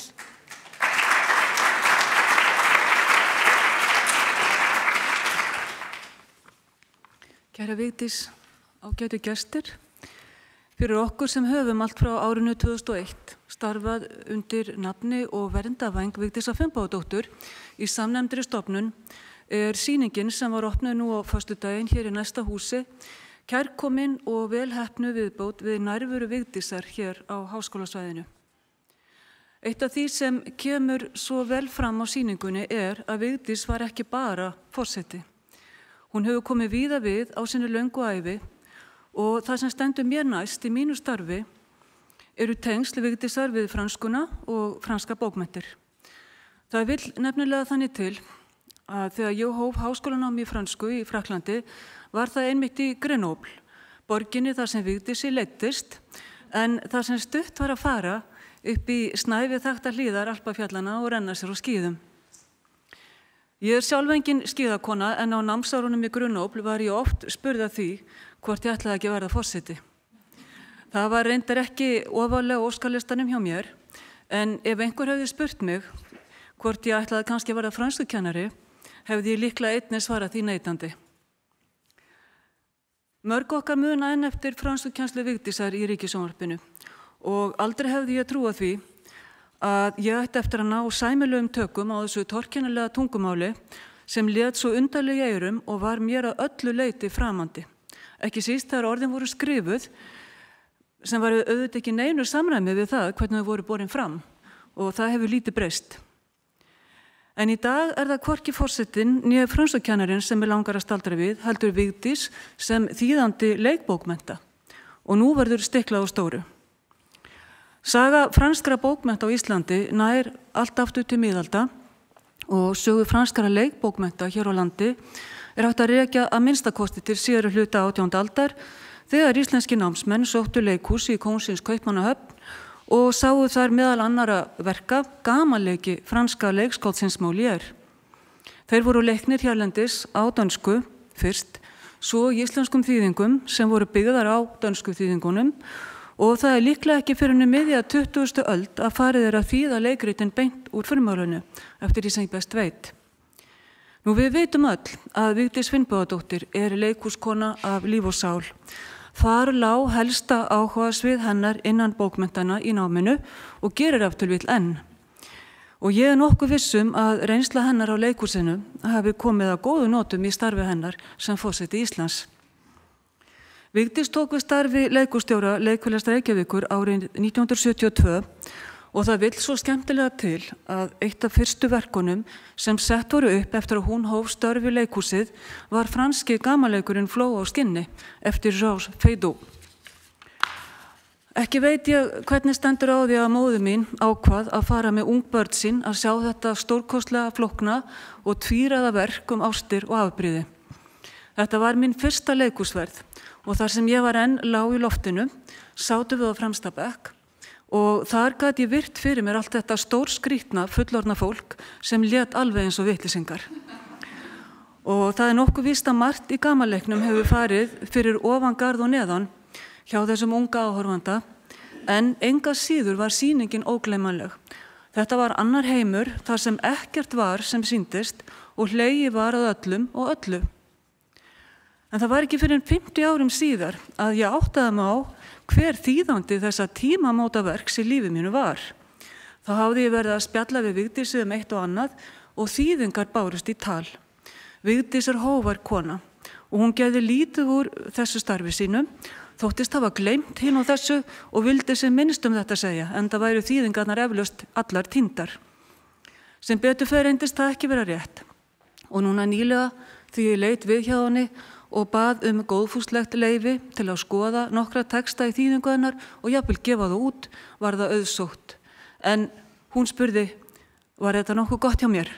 Speaker 7: Kæra Vigdís, ágætu gestir, fyrir okkur sem höfum allt frá árinu tvö þúsund og eitt starfað undir nafni og verndavæng Vigdísar Finnbogadóttur í samnefndri stofnun er sýningin sem var opnuð nú á föstudaginn hér í næsta húsi, kærkomin og vel heppnuð viðbót við nærveru Vigdísar hér á háskólasvæðinu. Eitt af því sem kemur svo vel fram á sýningunni er að Vigdís var ekki bara forseti. Hún hefur komið víða við á sinni löngu ævi og það sem stendur mér næst í mínu starfi eru tengsl Vigdísar við franskuna og franska bókmenntir. Það vill nefnilega þannig til að þegar ég hóf háskólanám í fransku í Frakklandi var það einmitt í Grenoble, borginni þar sem Vigdísi leiddist, en það sem stutt var að fara upp í snævi þakta hlíðar Alpafjallana og renna sér á skíðum. Ég er sjálf engin skíðakona en á námsárunum í Grenoble var ég oft spurð að því hvort ég ætlaði ekki að verða forseti. Það var reyndar ekki ofarlega á óskalistanum hjá mér, en ef einhver hefði spurt mig hvort ég ætlaði kannski að verða franskukennari, hefði ég líklega einnig svarað því neitandi. Mörg okkar muna enn eftir franskukennslu Vigdísar í Ríkissjónvarpinu og aldrei hefði ég trúað því að ég ætti eftir að ná sæmilegum tökum á þessu torkennilega tungumáli sem lét svo undarlega í eyrum og var mér að öllu leyti framandi. Ekki síst þegar orðin voru skrifuð sem var auðvitað ekki neinu samræmi við það hvernig þau voru borin fram og það hefur lítið breyst. En í dag er það hvorki forsetinn né franskukennarinn sem er langar að staldra við, heldur Vigdís sem þýðandi leikbókmennta og nú verður stiklað á stóru. Saga franskra bókmennta á Íslandi nær allt aftur til miðalda og sögu franskra leikbókmennta hér á landi er hægt að rekja að minnstakosti til síðari hluta átjándu aldar þegar íslenski námsmenn sóttu leikhús í Kóngsins Kaupmannahöfn og sáu þar meðal annara verka gamanleiki franska leikskáldsins Molière. Þeir voru leiknir hérlendis á dönsku fyrst, svo í íslenskum þýðingum sem voru byggðar á dönsku þýðingunum og það er líklega ekki fyrir henni miðja tuttugustu öld að farið er að þýða leikritin beint úr frumálinu eftir því sem ég best veit. Nú við veitum öll að Vigdís Finnbogadóttir er leikhúskona af líf og sál. Þar lá helsta áhugasvið hennar innan bókmenntana í náminu og gerir ef til vill enn. Og ég er nokkuð vissum að reynsla hennar á leikhúsinu hafi komið að góðu notum í starfi hennar sem forseti Íslands. Vigdís tók við starfi leikhússtjóra Leikfélags Reykjavíkur árið nítján hundruð sjötíu og tvö og það vill svo skemmtilega til að eitt af fyrstu verkunum sem sett voru upp eftir að hún hóf störfi leikhúsið var franski gamanleikurinn Fló á skinni eftir Georges Feydeau. Ekki veit ég hvernig stendur á því að móðir mín ákvað að fara með ung börn sín að sjá þetta stórkostlega flókna og tvíræða verk um ástir og afbrýði. Þetta var mín fyrsta leikhúsverð og þar sem ég var enn lág í loftinu, sátum við á fremsta bekk og þar gat ég virt fyrir mér allt þetta stór skrýtna fullorðna fólk sem lét alveg eins og vitleysingar. Og það er nokkuð víst að margt í gamanleiknum hefur farið fyrir ofan garð og neðan hjá þessum unga áhorfanda, en enga síður var sýningin ógleymanleg. Þetta var annar heimur þar sem ekkert var sem sýndist og hlegið var að öllum og öllu. En það var ekki fyrir en fimmtíu árum síðar að ég áttaði mig á hver þýðandi þessa tímamótaverks í lífi mínu var. Þá hafði ég verið að spjalla við Vigdísi um eitt og annað og þýðingar bárust í tal. Vigdís er hógvær kona og hún gerði lítið úr þessu starfi sínu, þóttist hafa gleymt hinn og þessu og vildi sem minnst um þetta segja, enda væru þýðingarnar eflaust allar týndar. Sem betur fer reyndist það ekki vera rétt. Og núna nýlega því ég leit við hjá henni og bað um góðfúslegt leyfi til að skoða nokkra texta í þýðingu hennar og jafnvel gefa það út, var það auðsótt. En hún spurði, var þetta nokkuð gott hjá mér?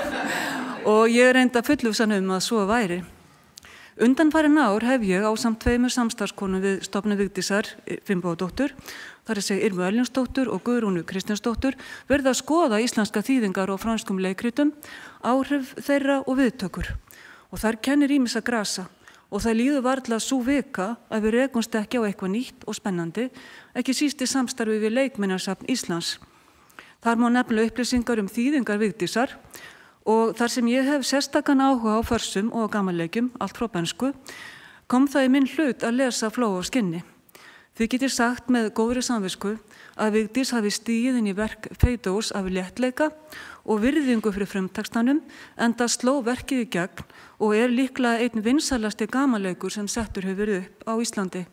Speaker 7: Og ég reynda fullufsan um að svo væri. Undanfarin ár hef ég á samt tveimur samstarfskonum við stofnun Vigdísar Finnbogadóttur, þar er seg Irmu Erlingsdóttur og Guðrúnu Kristinsdóttur, verið að skoða íslenska þýðingar og franskum leikritum, áhrif þeirra og viðtökur. Og þar kennir ýmissa grasa og það líður varla sú vika að við rekumst ekki á eitthvað nýtt og spennandi, ekki síst í samstarfi við Leikminjasafn Íslands. Þar má nefnilega upplýsingar um þýðingar Vigdísar og þar sem ég hef sérstakan áhuga á försum og gamanleikjum, allt frá bensku, kom það í minn hlut að lesa Flóa á skinni. Þið getur sagt með góðri samvisku að Vigdís hafi stigið inn í verk Feydós af léttleika og virðingu fyrir frumtextanum, enda sló verkið í gegn og er líklega einn vinsalasti gamanleikur sem settur hefur verið upp á Íslandi.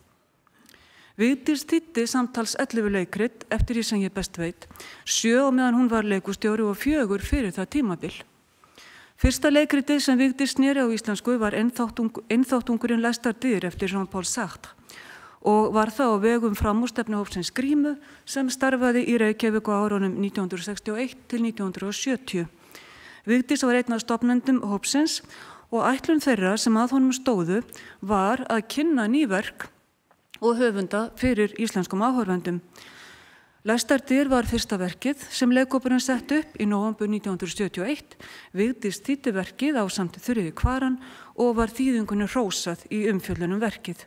Speaker 7: Vigdís þýddi samtals ellefu leikrit eftir því sem ég best veit, sjö á meðan hún var leikustjóri og fjögur fyrir það tímabil. Fyrsta leikritið sem Vigdís sneri á íslensku var Einþáttungurinn læstar dyr eftir Jean-Paul Sartre og var það á vegum framúrstefnuhópsins Grímu sem starfaði í Reykjavík á árunum nítján hundruð sextíu og eitt til nítján hundruð sjötíu. Vigdís var einn af stofnendum hópsins og ætlun þeirra sem að honum stóðu var að kynna nýverk og höfunda fyrir íslenskum áhorfendum. Læstar dyr var fyrsta verkið sem leikhópurinn sett upp í nóvember nítján hundruð sjötíu og eitt. Vigdís þýddi verkið ásamt Þuríði Kvaran og var þýðingunni hrósað í umfjöllunum verkið.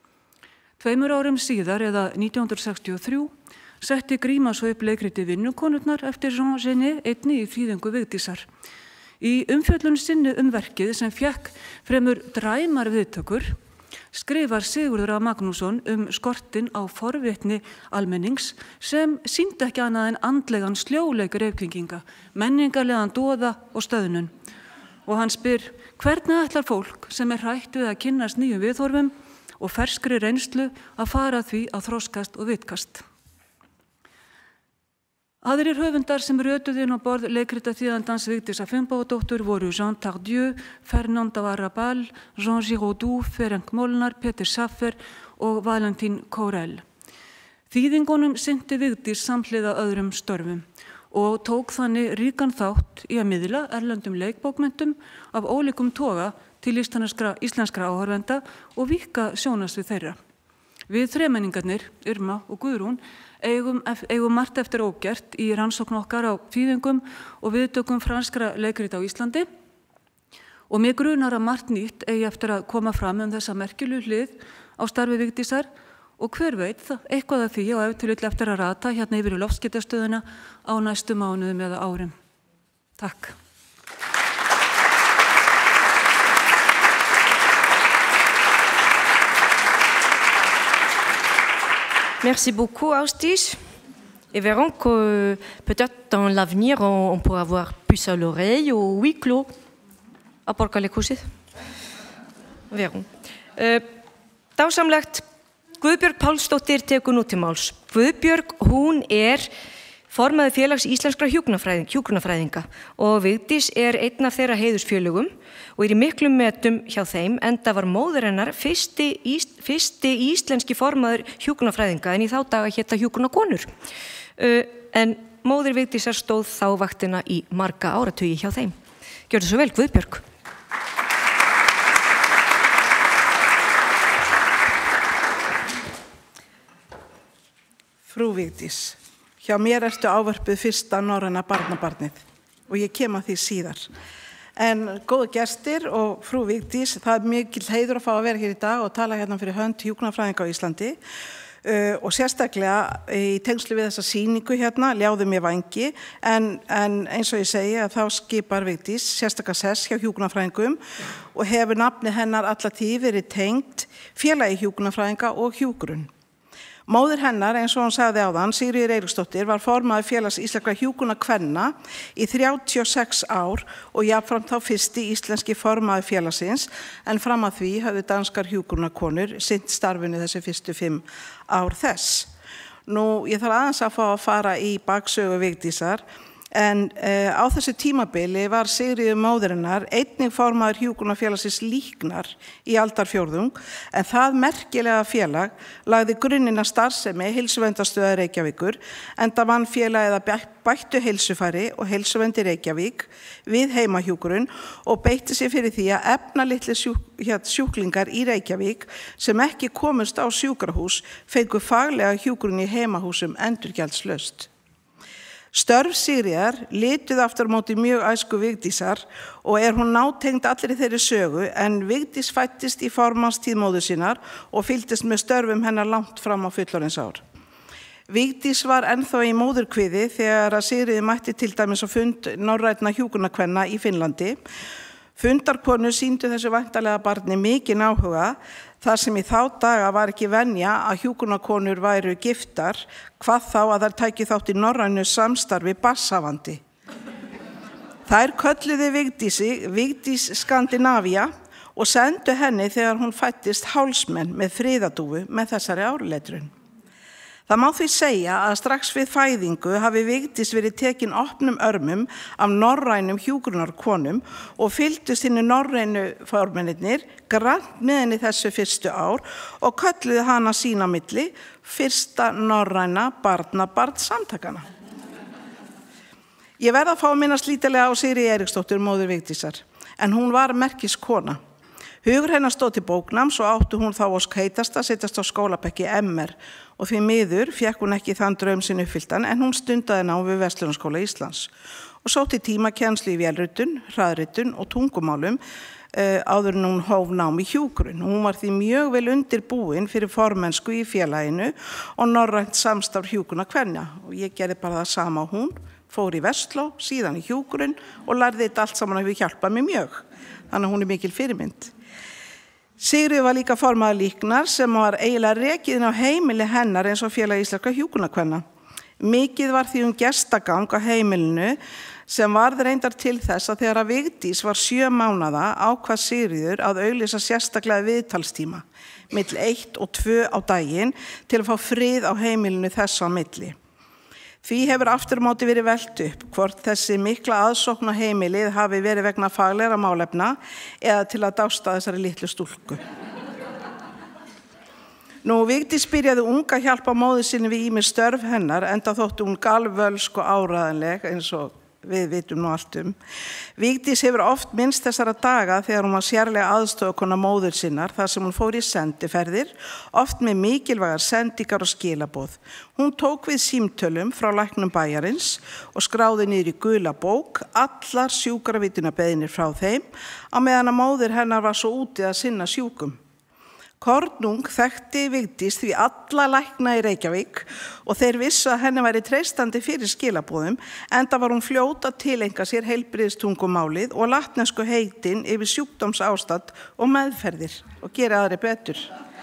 Speaker 7: Tveimur árum síðar, eða nítján hundruð sextíu og þrjú, setti Gríma svo upp leikritið Vinnukonurnar eftir Jean Genet, einni í þýðingu Vigdísar. Í umfjöllun sinni um verkið sem fékk fremur dræmar viðtökur, skrifar Sigurður A. Magnússon um skortinn á forvitni almennings sem sýndi ekki annað en andlegan sljóleik Reykvíkinga, menningarlegan doða og stöðnun. Og hann spyr, hvernig ætlar fólk sem er hrætt við að kynnast nýjum viðhorfum og ferskri reynslu að fara því að þroskast og vitkast. Aðrir höfundar sem rötuðu inn á borð leikrita þýðandans Vigdísar Finnbogadóttur voru Jean Tardieu, Fernand d'Arrabal, Jean Giraudoux, Ferenc Molnar, Peter Schaffer og Valentín Corel. Þýðingunum sinnti Vigdís samhliða öðrum störfum og tók þannig ríkan þátt í að miðla erlendum leikbókmenntum af ólíkum toga til íslenskra, íslenskra áhorfenda og víkka sjónast við þeirra. Við þremenningarnir, Irma og Guðrún, eigum, eigum margt eftir ógert í rannsókn okkar á þýðingum og viðtökum franskra leikrita á Íslandi og mig grunar að margt nýtt eigi eftir að koma fram um þessa merkilu hlið á starfi Vigdísar og hver veit það eitthvað af því og ef til vill eftir að rata hérna yfir í loftskeytastöðuna á næstu mánuðum eða árum. Takk.
Speaker 1: Merci beaucoup, Austis. Et verrons que peut-être dans l'avenir, on, on pourra avoir puce à l'oreille ou huis clos. À porkalekursið. Verrons. Uh, dásamlegt, Guðbjörg Pálsdóttir tekur nú til máls. Guðbjörg, hún er formaður félags íslenskra hjúkrunarfræðing, hjúkrunarfræðinga og Vigdís er einn af þeirra heiðursfélögum og er í miklum metum hjá þeim enda var móðir hennar fyrsti, ís, fyrsti íslenski formaður hjúkrunarfræðinga en í þá daga hétta hjúkrunarkonur. Uh, en móðir Vigdísar stóð þá vaktina í marga áratugi hjá þeim. Gjörðu svo vel, Guðbjörg.
Speaker 8: Frú Vigdís. Hjá mér ertu ávarpið fyrsta norræna barnabarnið og ég kem að því síðar. En góðu gestir og frú Vigdís, það er mikil heiður að fá að vera hér í dag og tala hérna fyrir hönd hjúkrunarfræðinga á Íslandi uh, og sérstaklega í tengslu við þessa sýningu hérna, Ljáðu mér vangi, en, en eins og ég segi að þá skipar Vigdís sérstaklega sess hjá hjúkrunarfræðingum og hefur nafni hennar alla tíð verið tengt félagi hjúkrunarfræðinga og hjúkrun. Móðir hennar, eins og hún sagði áðan, Sigríður Eiríksdóttir, var formaður félags íslenskra hjúkrunarkvenna í þrjátíu og sex ár og jafnframt þá fyrsti íslenski formaður félagsins, en fram að því hafði danskar hjúkrunarkonur sinnt starfinu þessi fyrstu fimm ár þess. Nú, ég þarf aðeins að fá að fara í baksögu Vigdísar, En uh, á þessu tímabili var Sigríður móðurinnar einnig formaður hjúkrunarfélagsins Líknar í aldarfjórðung, en það merkilega félag lagði grunninn að starfsemi Heilsuverndarstöðvar Reykjavíkur, enda vann félagið að bættu heilsufari og heilsuvernd í Reykjavík við heimahjúkrun og beitti sér fyrir því að efna litli sjúk, sjúklingar í Reykjavík sem ekki komust á sjúkrahús fengu faglega hjúkrun í heimahúsum endurgjaldslaust. Störf Sigríðar lituð aftur á móti mjög æsku Vigdísar og er hún nátengd allri þeirri sögu, en Vigdís fættist í formannstíð móður sinnar og fylgdist með störfum hennar langt fram á fullorðinsár. Vigdís var ennþá í móðurkviði þegar að Sigríður mætti til dæmis á fund norrænna hjúkrunarkvenna í Finnlandi. Fundarkonur sýndu þessu væntanlega barni mikinn áhuga, þar sem í þá daga var ekki venja að hjúkrunarkonur væru giftar, hvað þá að þær tæki þátt í norrænu samstarfi barnshafandi. Þær kölluðu Vigdísi Vigdís Skandinavía og sendu henni þegar hún fættist hálsmenn með friðadúfu með þessari áruleitrun. Það má því segja að strax við fæðingu hafi Vigdís verið tekin opnum örmum af norrænum hjúkrunarkonum og fylgdust hinni norrænu formennirnir grannt með henni þessu fyrstu ár og kölluðu hana sín á milli fyrsta norræna barnabarn samtakana. Ég verð að fá að minnast lítilega á Sigríði Eiríksdóttur, móður Vigdísar, en hún var merkiskona. Hugur hennar stóð til bóknáms og áttu hún þá ósk heitast að setjast á skólabekki M R og því miður fékk hún ekki þann draum sinn uppfylltan, en hún stundaði nám við Verslunarskóla Íslands og sótti tímakennslu í vélritun, hraðritun og tungumálum uh, áður en hún hóf nám í hjúkrun. Hún var því mjög vel undirbúin fyrir formennsku í félaginu og norrænt samstarf hjúkrunarkvenna og ég gerði bara það sama á hún, fór í Versló, síðan í hjúkrun og lærði þetta allt saman að við hjálpa mig mjög, þannig að hún er mikil fyrirmynd. Sigríður var líka formaður Líknar sem var eiginlega rekiðin á heimili hennar eins og félag íslenskra hjúkrunarkvenna. Mikið var því um gestagang á heimilinu sem varð reyndar til þess að þegar að Vigdís var sjö mánaða ákvað Sigríður að auglýsa sérstaklega viðtalstíma, milli eitt og tvö á daginn til að fá frið á heimilinu þess á milli. Því hefur aftur á móti verið velt upp hvort þessi mikla aðsókn á heimilið hafi verið vegna faglegra málefna eða til að dásta þessari litlu stúlku. Nú, Vigdís byrjaði unga að hjálpa móður sinni við ýmis störf hennar, enda þótti hún galvölsk og áræðanleg eins og við vitum nú allt um. Vigdís hefur oft minnst þessara daga þegar hún var sérlega aðstofakona móður sinnar þar sem hún fór í sendiferðir, oft með mikilvægar sendingar og skilaboð. Hún tók við símtölum frá læknum bæjarins og skráði niður í gula bók allar sjúkravitunarbeiðnir frá þeim á meðan að móðir hennar var svo úti að sinna sjúkum. Kornung þekkti Vigdís því alla lækna í Reykjavík og þeir vissu að henni væri treystandi fyrir skilaboðum, enda var hún fljót að tileinka sér heilbrigðistungumálið og latnesku heitin yfir sjúkdómsástand og meðferðir og gera aðri betur.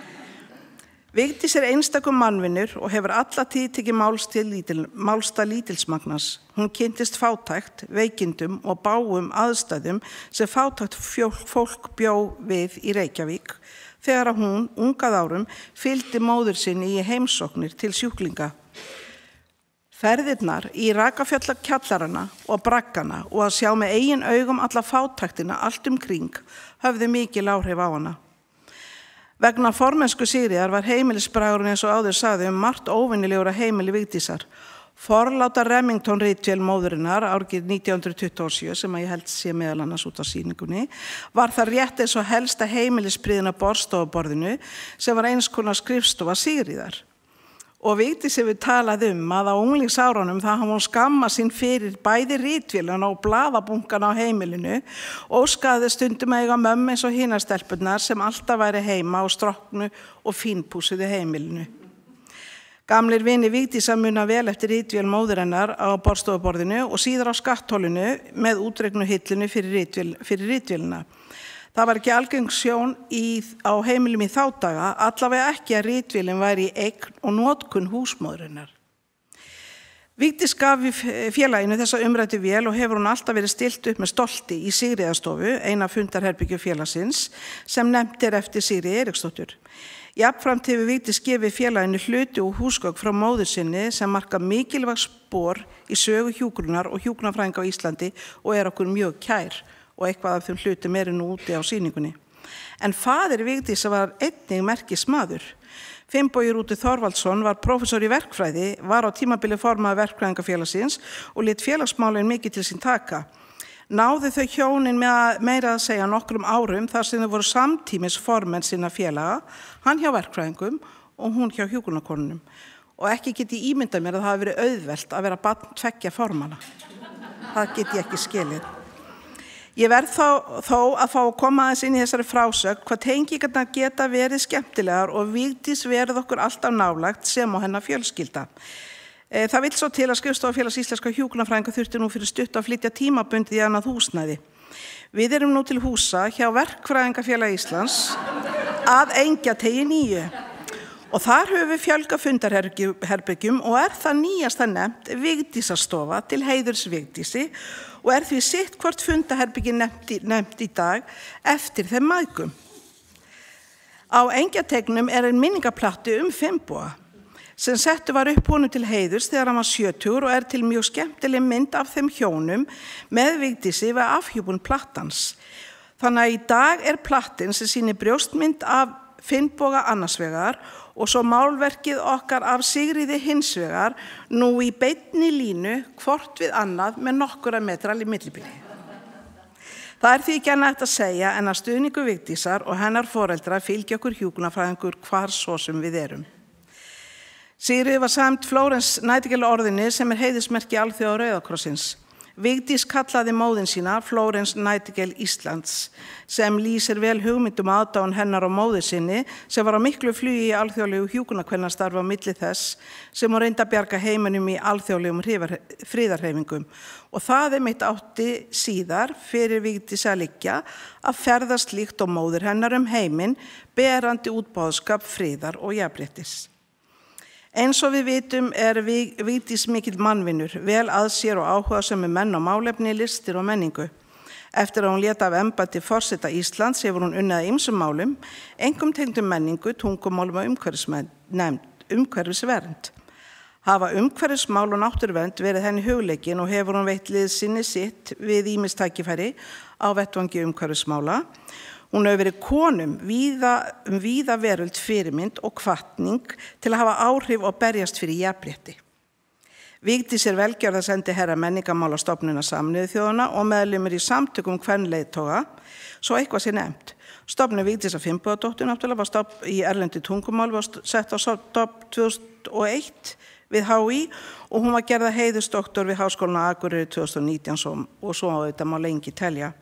Speaker 8: Vigdís er einstakum mannvinnur og hefur alla tíð tekið lítil, málstað lítilsmagnans. Hún kynntist fátækt, veikindum og báum aðstæðum sem fátækt fólk bjó við í Reykjavík, þegar hún, ungað árum, fylgdi móður sinni í heimsóknir til sjúklinga. Ferðirnar í Rakafjallakjallarana og braggana og að sjá með eigin augum alla fátæktina allt um kring höfðu mikil áhrif á hana. Vegna formennsku Sigríðar var heimilisbragurinn eins og áður sagði um margt óvenjulegur að heimili Vigdísar. Forláta Remington ritvél móðurinnar árið nítján hundruð tuttugu og sjö sem að ég held sé meðal annars út á sýningunni var það rétt eins og helsta heimilispriðin á borðstofuborðinu sem var eins konar skrifstofa Sigríðar. Og Vigdís hefur talað um að á unglingsárunum það hafa hún skamma sín fyrir bæði ritvélana og blaðabunkana á heimilinu og óskaði stundum að eiga mömmu eins og hinar stelpurnar sem alltaf væri heima og stroknu og fínpúsuðu heimilinu. Gamlir vini Vigdísar muna vel eftir ritvél móður hennar á borðstofuborðinu og síðar á skatthólinu með útregnu hillinu fyrir, ritvél, fyrir ritvélina. Það var ekki algeng sjón í, á heimilum í þá daga, allavega ekki að ritvélin væri í eign og notkun húsmóðurinnar. Vigdís gaf félaginu þessa umræddu vél og hefur hún alltaf verið stilt upp með stolti í Sigríðarstofu, eina fundarherbyggju félagsins, sem nefnt er eftir Sigríði Eiríksdóttur. Jafnframt hefur Vigdís gefið félaginu hluti og húsgögn frá móður sinni sem marka mikilvæg spor í sögu hjúkrunar og hjúkrunarfræðinga á Íslandi og er okkur mjög kær og eitthvað af þeim hlutum eru nú úti á sýningunni. En faðir Vigdís var einnig merkismaður. Finnbogi Rútur Þorvaldsson var prófessor í verkfræði, var á tímabili formaður verkfræðingafélagsins og lét félagsmálin mikið til sín taka. Náðu þau hjónin með meira að segja nokkrum árum þar sem þau voru samtímis formenn sinna félaga, hann hjá verkfræðingum og hún hjá hjúkrunarkonunum. Og ekki get ég ímyndað mér að það hafi verið auðvelt að vera barn tveggja formanna. Það get ég ekki skilið. Ég verð þó, þó að fá að koma aðeins inn í þessari frásögn hvað tengingarnar geta verið skemmtilegar og Vigdís verið okkur alltaf nálægt sem á hennar fjölskylda. Það vill svo til að Skrifstofafélags íslenskra hjúkrunarfræðinga þurfti nú fyrir stutt að flytja tímabundið í annað húsnæði. Við erum nú til húsa hjá Verkfræðingafélagi Íslands að Engjategi níu og þar höfum við fjölga fundarherbergjum og er það nýjasta nefnt Vigdísarstofa til heiðurs Vigdísi og er því sitt hvort fundarherbyggi nefnt, nefnt í dag eftir þeim mæðgum. Á Engjategnum er en minningaplattu um Finnboga sem settu var upp honum til heiðurs þegar hann var sjötugur og er til mjög skemmtileg mynd af þeim hjónum með Vigdísi við afhjúpun plattans. Þannig að í dag er plattin sem sýnir brjóstmynd af Finnboga annarsvegar og svo málverkið okkar af Sigríði hinsvegar nú í beinni línu hvort við annað með nokkura metrar í millibili. Það er því ekki að nægt að segja en að stuðningu Vigdísar og hennar foreldra fylgja okkur hjúkrunarfræðingur hvar svo sem við erum. Sigríði var sæmd Flórens Nightingale orðinni sem er heiðursmerki Alþjóða Rauðakrossins. Vigdís kallaði móðin sína Flórens Nightingale Íslands sem lýsir vel hugmyndum aðdáun hennar og móður sinni sem var á miklu flugi í alþjóðlegu hjúkrunarkvennastarfi á milli þess sem hún reyndi að bjarga heiminum í alþjóðlegum friðarhreyfingum. Og það er mitt átti síðar fyrir Vigdís að liggja að ferðast líkt og móður hennar um heiminn berandi út boðskap friðar og jafnréttis. Eins og við vitum er Vigdís mikill mannvinur, vel að sér og áhuga sem er menn og málefni, listir og menningu. Eftir að hún lét af embætti forseta Íslands hefur hún unnið að ýmsum málum, einkum tengdum menningu, tungumálum og umhverfisvernd. Hafa umhverfismál og náttúruvernd verið henni hugleikin og hefur hún veitt liðsinni sitt við ýmis tækifæri á vettvangi umhverfismála. Hún hefur verið konum víða, um víða veröld fyrirmynd og hvatning til að hafa áhrif og berjast fyrir jafnrétti. Vigdís er velgjörðarsendi herra menningamálastofnunar Sameinuðu þjóðanna og meðlimur í samtökum kvenleiðtoga, svo eitthvað sé nefnt. Stofnun Vigdísar Finnbogadóttur náttúrulega var stofn í erlendi tungumál var sett á stofn tvö þúsund og eitt við H I og hún var gerða heiðursdoktor við Háskólann á Akureyri tvö þúsund og nítján og svo á þetta má lengi telja.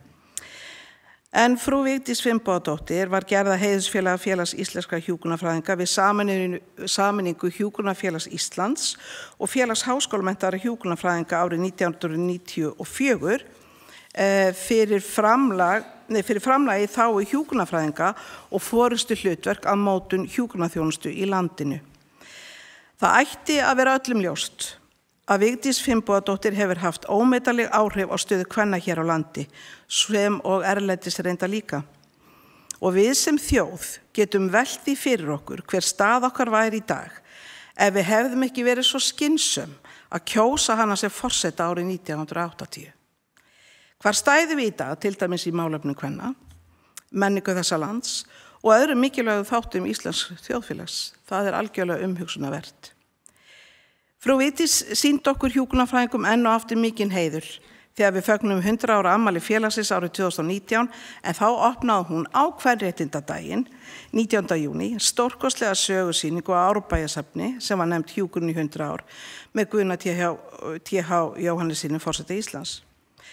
Speaker 8: En frú Vigdís Finnbogadóttir var gerða heiðursfélaga Félags íslenskra hjúkrunarfræðinga við sameiningu Hjúkrunarfélags Íslands og Félags háskólamenntaðra hjúkrunarfræðinga árið nítján hundruð níutíu og fjögur fyrir framlag, nei, fyrir framlagi þá í hjúkrunarfræðinga og forystu hlutverk að mótun hjúkrunarþjónustu í landinu. Það ætti að vera öllum ljóst að Vigdís Finnbogadóttir hefur haft ómetanleg áhrif á stöðu kvenna hér á landi, sem og erlendis reynda líka. Og við sem þjóð getum velt því fyrir okkur hver stað okkar væri í dag, ef við hefðum ekki verið svo skynsöm að kjósa hana sem forseta árið nítján hundruð áttatíu. Hvar stæðum við í dag, til dæmis í málefnum kvenna, menningu þessa lands og öðrum mikilvægum þáttum íslensks þjóðfélags. Það er algjörlega umhugsunarvert. Frú Vigdís sýndi okkur hjúkrunarfræðingum enn og aftur mikinn heiður þegar við fögnum hundrað ára afmæli félagsins árið tvö þúsund og nítján en þá opnaði hún á kvenréttindadaginn nítjánda júní stórkostlega sögusýningu á Árbæjarsafni sem var nefnt hjúkrun í hundrað ár með Guðna T H Jóhannessyni forseta Íslands.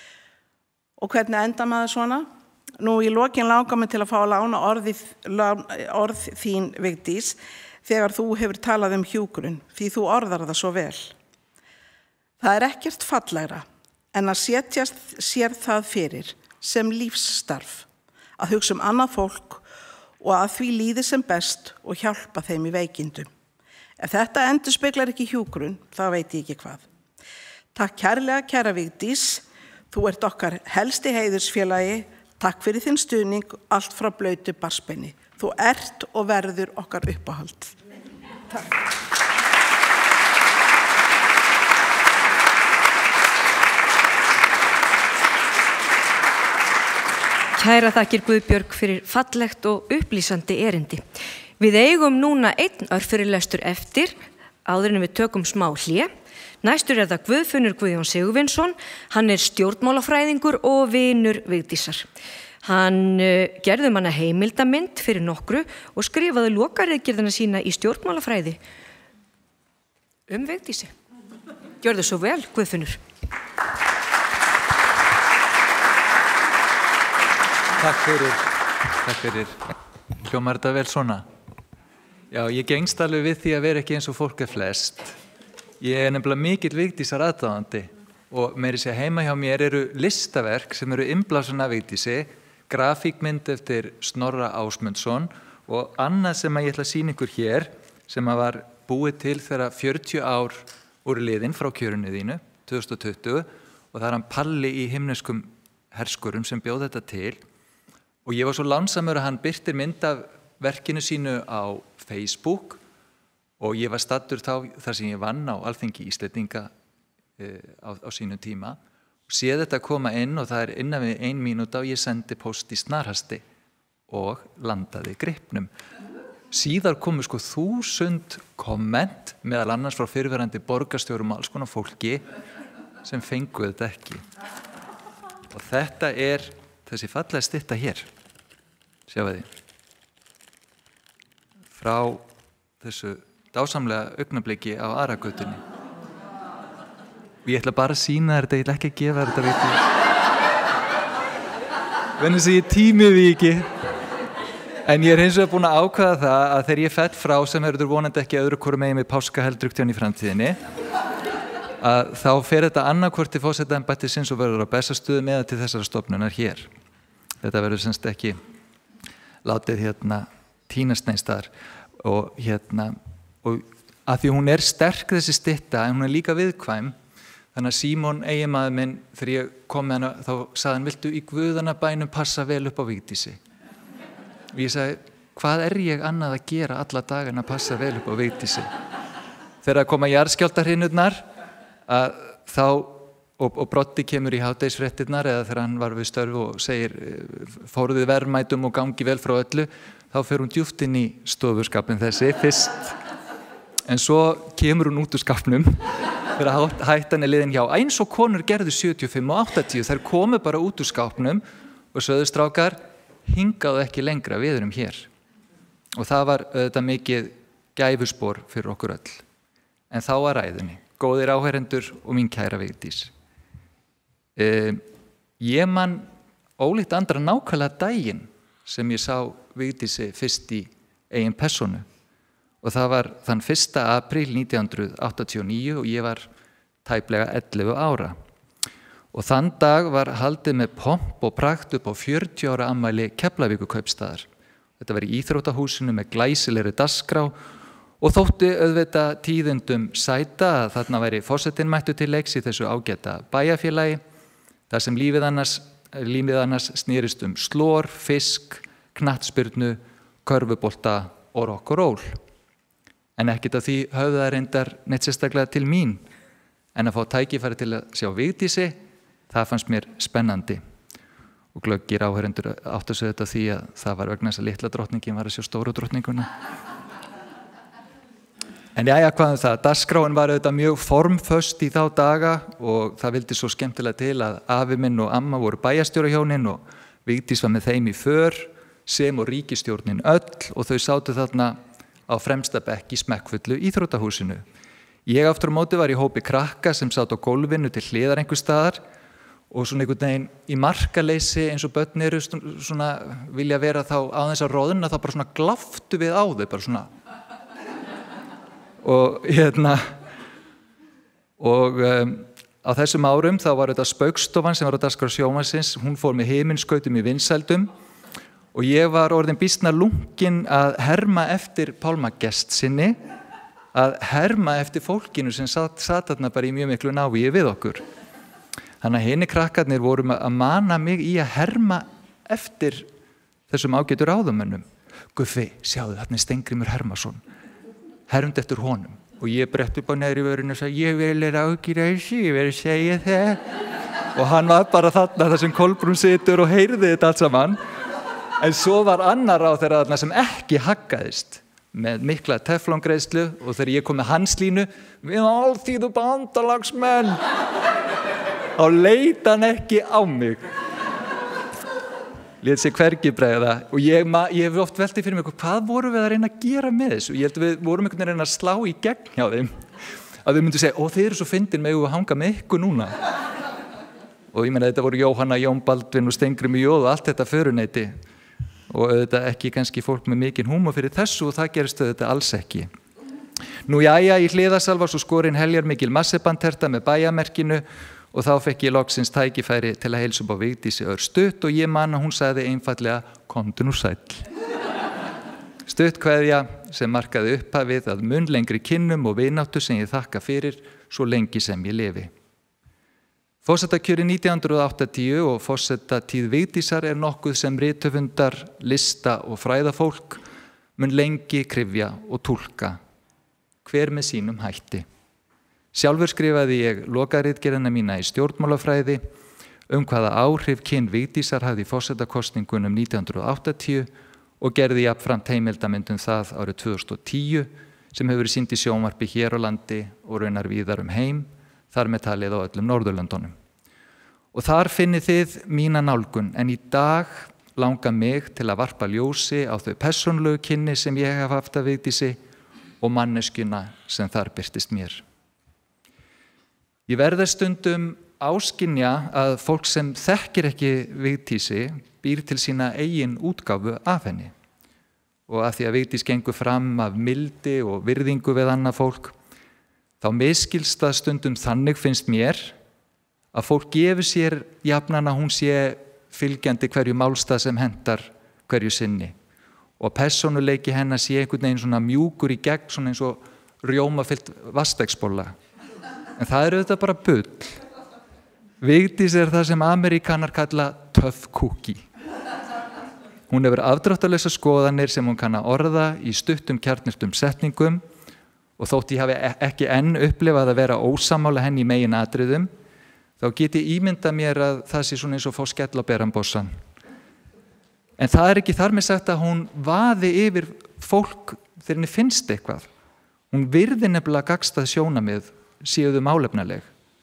Speaker 8: Og hvernig enda maður svona? Nú í lokin langar mig til að fá að lána orðið, orð þín Vigdís þegar þú hefur talað um hjúkrun, því þú orðar það svo vel. Það er ekkert fallegra en að setja sér það fyrir sem lífsstarf, að hugsa um annað fólk og að því líði sem best og hjálpa þeim í veikindum. Ef þetta endurspeglar ekki hjúkrun, þá veit ég ekki hvað. Takk kærlega, kæra Vigdís, þú ert okkar helsti heiðursfélagi, takk fyrir þinn stuðning, allt frá blautu barnsbeini. Þú ert og verður okkar uppáhald. Takk.
Speaker 1: Kæra þakkir Guðbjörg fyrir fallegt og upplýsandi erindi. Við eigum núna einn örfyrirlestur eftir, áður en við tökum smá hlé. Næstur er það Guðfinnur Guðjón Sigurvinsson, hann er stjórnmálafræðingur og vinur Vigdísar. Hann uh, gerði manna heimildamynd fyrir nokkru og skrifaði lokaritgerðina sína í stjórnmálafræði um Vigdísi. Gjörðu svo vel, Guðfinnur.
Speaker 9: Takk fyrir, takk fyrir. Hljómar þetta vel svona? Já, ég gengst alveg við því að vera ekki eins og fólk er flest. Ég er nefnilega mikill Vigdísar aðdáðandi og meiri sé heima hjá mér eru listaverk sem eru innblásin af Vigdísi, grafíkmynd eftir Snorra Ásmundsson og annað sem ég ætla að sýna ykkur hér sem að var búið til þegar fjörutíu ár úr liðin frá kjörinu þínu, tvö þúsund og tuttugu, og það er hann Palli í himneskum herskurum sem bjóð þetta til. Og ég var svo lánsamur að hann birtir mynd af verkinu sínu á Facebook og ég var staddur þá þar sem ég vann á Alþingi Íslendinga e, á, á sínu tíma og séð þetta koma inn og það er innan við ein mínúta og ég sendi post í snarhasti og landaði gripnum. Síðar komu sko þúsund komment meðal annars frá fyrrverandi borgarstjórum og alls konar fólki sem fengu þetta ekki. Og þetta er þessi fallega stytta hér. Sjáu þið. Frá þessu dásamlega augnabliki á Aragötunni. Og ég ætla bara að sýna þetta, ég ætla ekki að gefa þetta veitir. Venni sem ég tími því ekki. En ég er hins vegar búin að ákvaða það að þegar ég fell frá sem verður vonandi ekki öðru hvoru megin með páskaheldruktján í framtíðinni, að þá fer þetta annarkvort til forsetaembættisins og verður á Bessastöðum eða til þessara stofnunar hér. Þetta verður semst ekki látið hérna tínast neins staðar og hérna og að því hún er sterk þessi stytta en hún er líka viðkvæm þannig að Símon eiginmaður minn þegar ég kom með hana þá sagði hann viltu í guðanna bænum passa vel upp á Vigdísi og ég sagði hvað er ég annað að gera alla dagana að passa vel upp á Vigdísi þegar að koma jarðskjálftahrynurnar að þá og, og Broddi kemur í hádegisfréttirnar eða þegar hann var við störf og segir fóruðið verðmætum og gangi vel frá öllu þá fer hún djúpt inn í stofurskapin þessi fyrst en svo kemur hún út úr skapnum þegar hættan er liðin hjá eins og konur gerðu sjötíu og fimm og áttatíu þær komu bara út úr skapnum og sögðu strákar hingaðu ekki lengra við erum hér og það var auðvitað mikið gæfuspor fyrir okkur öll en þá var ræðunni góðir áheyrendur og mín kæra Vigdís uh, ég man ólíkt andra nákvæmlega daginn sem ég sá Vigdísi fyrst í eigin persónu og það var þann fyrsta apríl nítján hundruð áttatíu og níu og ég var tæplega ellefu ára og þann dag var haldið með pomp og prakt upp á fjörutíu ára afmæli Keflavíkurkaupstaðar. Þetta var í íþróttahúsinu með glæsilegri dagskrá og þótti auðvitað tíðindum sæta að þarna væri forsetinn mættur til leiks í þessu ágæta bæjarfélagi þar sem lífið annars, lífið annars snýrist um slor, fisk, knattspyrnu, körfubolta og rock og roll. En ekkert af því höfðu það reyndar neitt sérstaklega til mín en að fá tækifæri til að sjá Vigdísi, það fannst mér spennandi. Og glöggir áheyrendur áttu sig þetta því að það var vegna þess að litla drottningin var að sjá stóru drottninguna. En jæja, hvað um það? Dagskráin var auðvitað mjög formföst í þá daga og það vildi svo skemmtilega til að afi minn og amma voru bæjarstjórahjónin og Vigdís var með þeim í för, sem og ríkisstjórnin öll og þau sátu þarna á fremsta bekk í smekkfullu íþróttahúsinu. Ég aftur á móti var í hópi krakka sem sátu á gólfinu til hliðar einhvers staðar og svona einhvern veginn í markaleysi eins og börn eru svona vilja vera þá á þess að roðuna þá bara svona glaftu við á þau, bara svona og hérna og um, á þessum árum þá var þetta Spaukstofan sem var á dagskrá sjónvarpsins, hún fór með himinskautum í vinsældum og ég var orðin býsna lungin að herma eftir Pálmagest sinni, að herma eftir fólkinu sem satt, satt þarna bara í mjög miklu návíi við okkur. Þannig að hinni krakkarnir voru að mana mig í að herma eftir þessum ágætu ráðamönnum. Guffi, sjáðu, þarna er Steingrímur Hermansson, hermd eftir honum. Og ég brett upp á neðri vörinu og sagði, ég vil er ágýra þessu, ég vil segja það. Og hann var bara þarna þar sem Kolbrún situr og heyrði þetta allt saman. En svo var annar á þeirra þarna sem ekki haggaðist með mikla teflongreiðslu og þegar ég kom með hans línu, við alþýðu bandalagsmenn, þá leit hann ekki á mig. Lét sér hvergi bregða og ég, ég hef oft veltið fyrir mig hvað vorum við að reyna að gera með þessu og ég held að við vorum einhvern veginn að reyna að slá í gegn hjá þeim að þau myndu segja, ó þeir eru svo fyndin megum við að hanga með ykkur núna og ég meina þetta voru Jóhanna, Jón Baldvin og Steingrímur J og allt þetta föruneyti og þetta ekki kannski fólk með mikinn húmor fyrir þessu og það gerist þetta alls ekki. Nú jæja, í Hliðarsal var svo skorinn heljar mikil massebanterta með bæjamerkinu og þá fekk ég loksins tækifæri til að heilsa upp á Vigdísi örstutt og ég man að hún sagði einfallega, komdu nú sæll. Stutt kveðja sem markaði upphafið að mun lengri kynnum og vináttu sem ég þakka fyrir svo lengi sem ég lifi. Forsetakjörið nítján hundruð áttatíu og forsetatíð Vigdísar er nokkuð sem rithöfundar, lista og fræðafólk mun lengi kryfja og túlka, hver með sínum hætti. Sjálfur skrifaði ég lokaritgerðina mína í stjórnmálafræði um hvaða áhrif kyn Vigdísar hafði í forsetakosningunum nítján hundruð áttatíu og gerði jafnframt heimildamynd um það árið tvö þúsund og tíu sem hefur verið sýnd í sjónvarpi hér á landi og raunar víðar um heim, þar með talið á öllum Norðurlöndunum. Og þar finnið þið mína nálgun en í dag langar mig til að varpa ljósi á þau persónulegu kynni sem ég hef haft af Vigdísi og manneskjuna sem þar birtist mér. Ég verði stundum áskynja að fólk sem þekkir ekki Vigdísi býr til sína eigin útgáfu af henni. Og að því að Vigdís gengur fram af mildi og virðingu við annað fólk, þá miskilst það stundum þannig finnst mér að fólk gefur sér jafnan að hún sé fylgjandi hverju málstað sem hentar hverju sinni. Og persónuleiki hennar sé einhvern veginn svona mjúkur í gegn, svona eins og rjómafyllt vastegsbolla. En það er auðvitað bara bull. Vigdís er það sem Ameríkanar kalla tough cookie. Hún hefur afdráttarlausa skoðanir sem hún kann að orða í stuttum kjarnyrtum setningum og þótt ég hafi ekki enn upplifað að vera ósammála henni í megin atriðum, þá get ég ímyndað mér að það sé svona eins og fá skell á beranbossan. En það er ekki þar með sagt að hún vaði yfir fólk þegar henni finnst eitthvað. Hún virði nefnilega gagnstæð sjónarmið séu þau málefnaleg.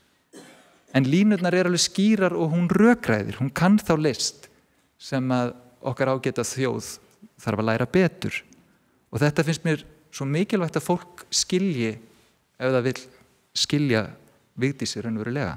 Speaker 9: En línurnar er alveg skýrar og hún rökræðir, hún kann þá list sem að okkar ágæta þjóð þarf að læra betur. Og þetta finnst mér svo mikilvægt að fólk skilji ef það vil skilja Vigdísi raunverulega.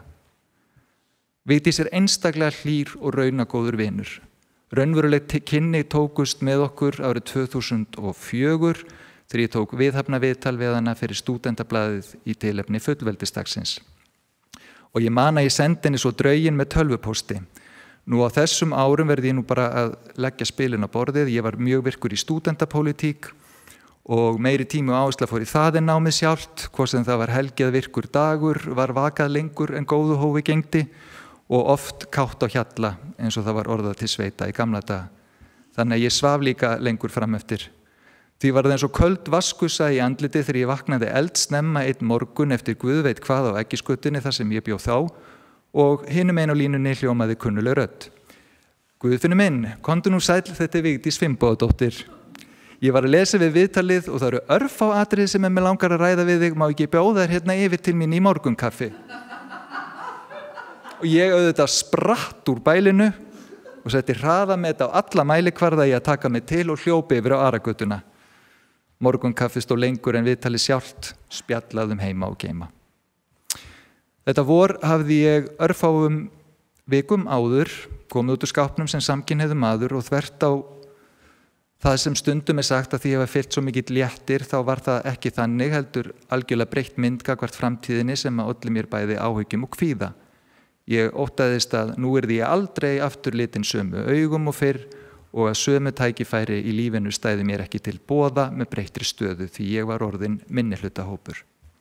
Speaker 9: Vigdís er einstaklega hlýr og raunagóður vinur. Raunveruleg kynni tókust með okkur árið tvö þúsund og fjögur þegar ég tók viðhafna viðtal við hana fyrir stúdentablaðið í tilefni fullveldisdagsins. Og ég man að ég sendi henni svo drauginn með tölvupósti. Nú á þessum árum verði ég nú bara að leggja spilin á borðið. Ég var mjög virkur í stúdentapólitík og meiri tími og áhersla fór í það en námið sjálft, hvort sem það var helgið virkur dagur, var vakað lengur en góðu hófi gengdi og oft kátt á hjalla eins og það var orðað til sveita í gamla daga. Þannig að ég svaf líka lengur fram eftir. Því var það eins og köld vaskusa í andliti þegar ég vaknaði eldsnemma einn morgun eftir Guð veit hvað á Eggisgötunni þar sem ég bjó þá og hinum einn á línunni hljómaði kunnuleg rödd. Guðfinnur minn, komdu nú sæll, þetta er Vigdís Finnbogadóttir. Ég var að lesa við viðtalið og það eru örfá atriði sem er með langar að ræða við þig, má ekki bjóða þér hérna yfir til mín í morgunkaffi. Og ég auðvitað spratt úr bælinu og setti hraðamet á alla mælikvarða í að taka mig til og hljópi yfir á Aragötuna. Morgunkaffi stóð lengur en viðtalið sjálft, spjallaðum heima og geima. Þetta vor hafði ég örfáum vikum áður komið út úr skápnum sem samkynhneigður maður og þvert á það sem stundum er sagt að því ég hef fyllt svo mikill léttir þá var það ekki þannig heldur algjörlega breytt mynd gagnvart framtíðinni sem að olli mér bæði áhyggjum og kvíða. Ég óttaðist að nú yrði ég aldrei aftur litin sömu augum og fyrr og að sömu tækifæri í lífinu stæði mér ekki til boða með breyttri stöðu því ég var orðin minnihlutahópur.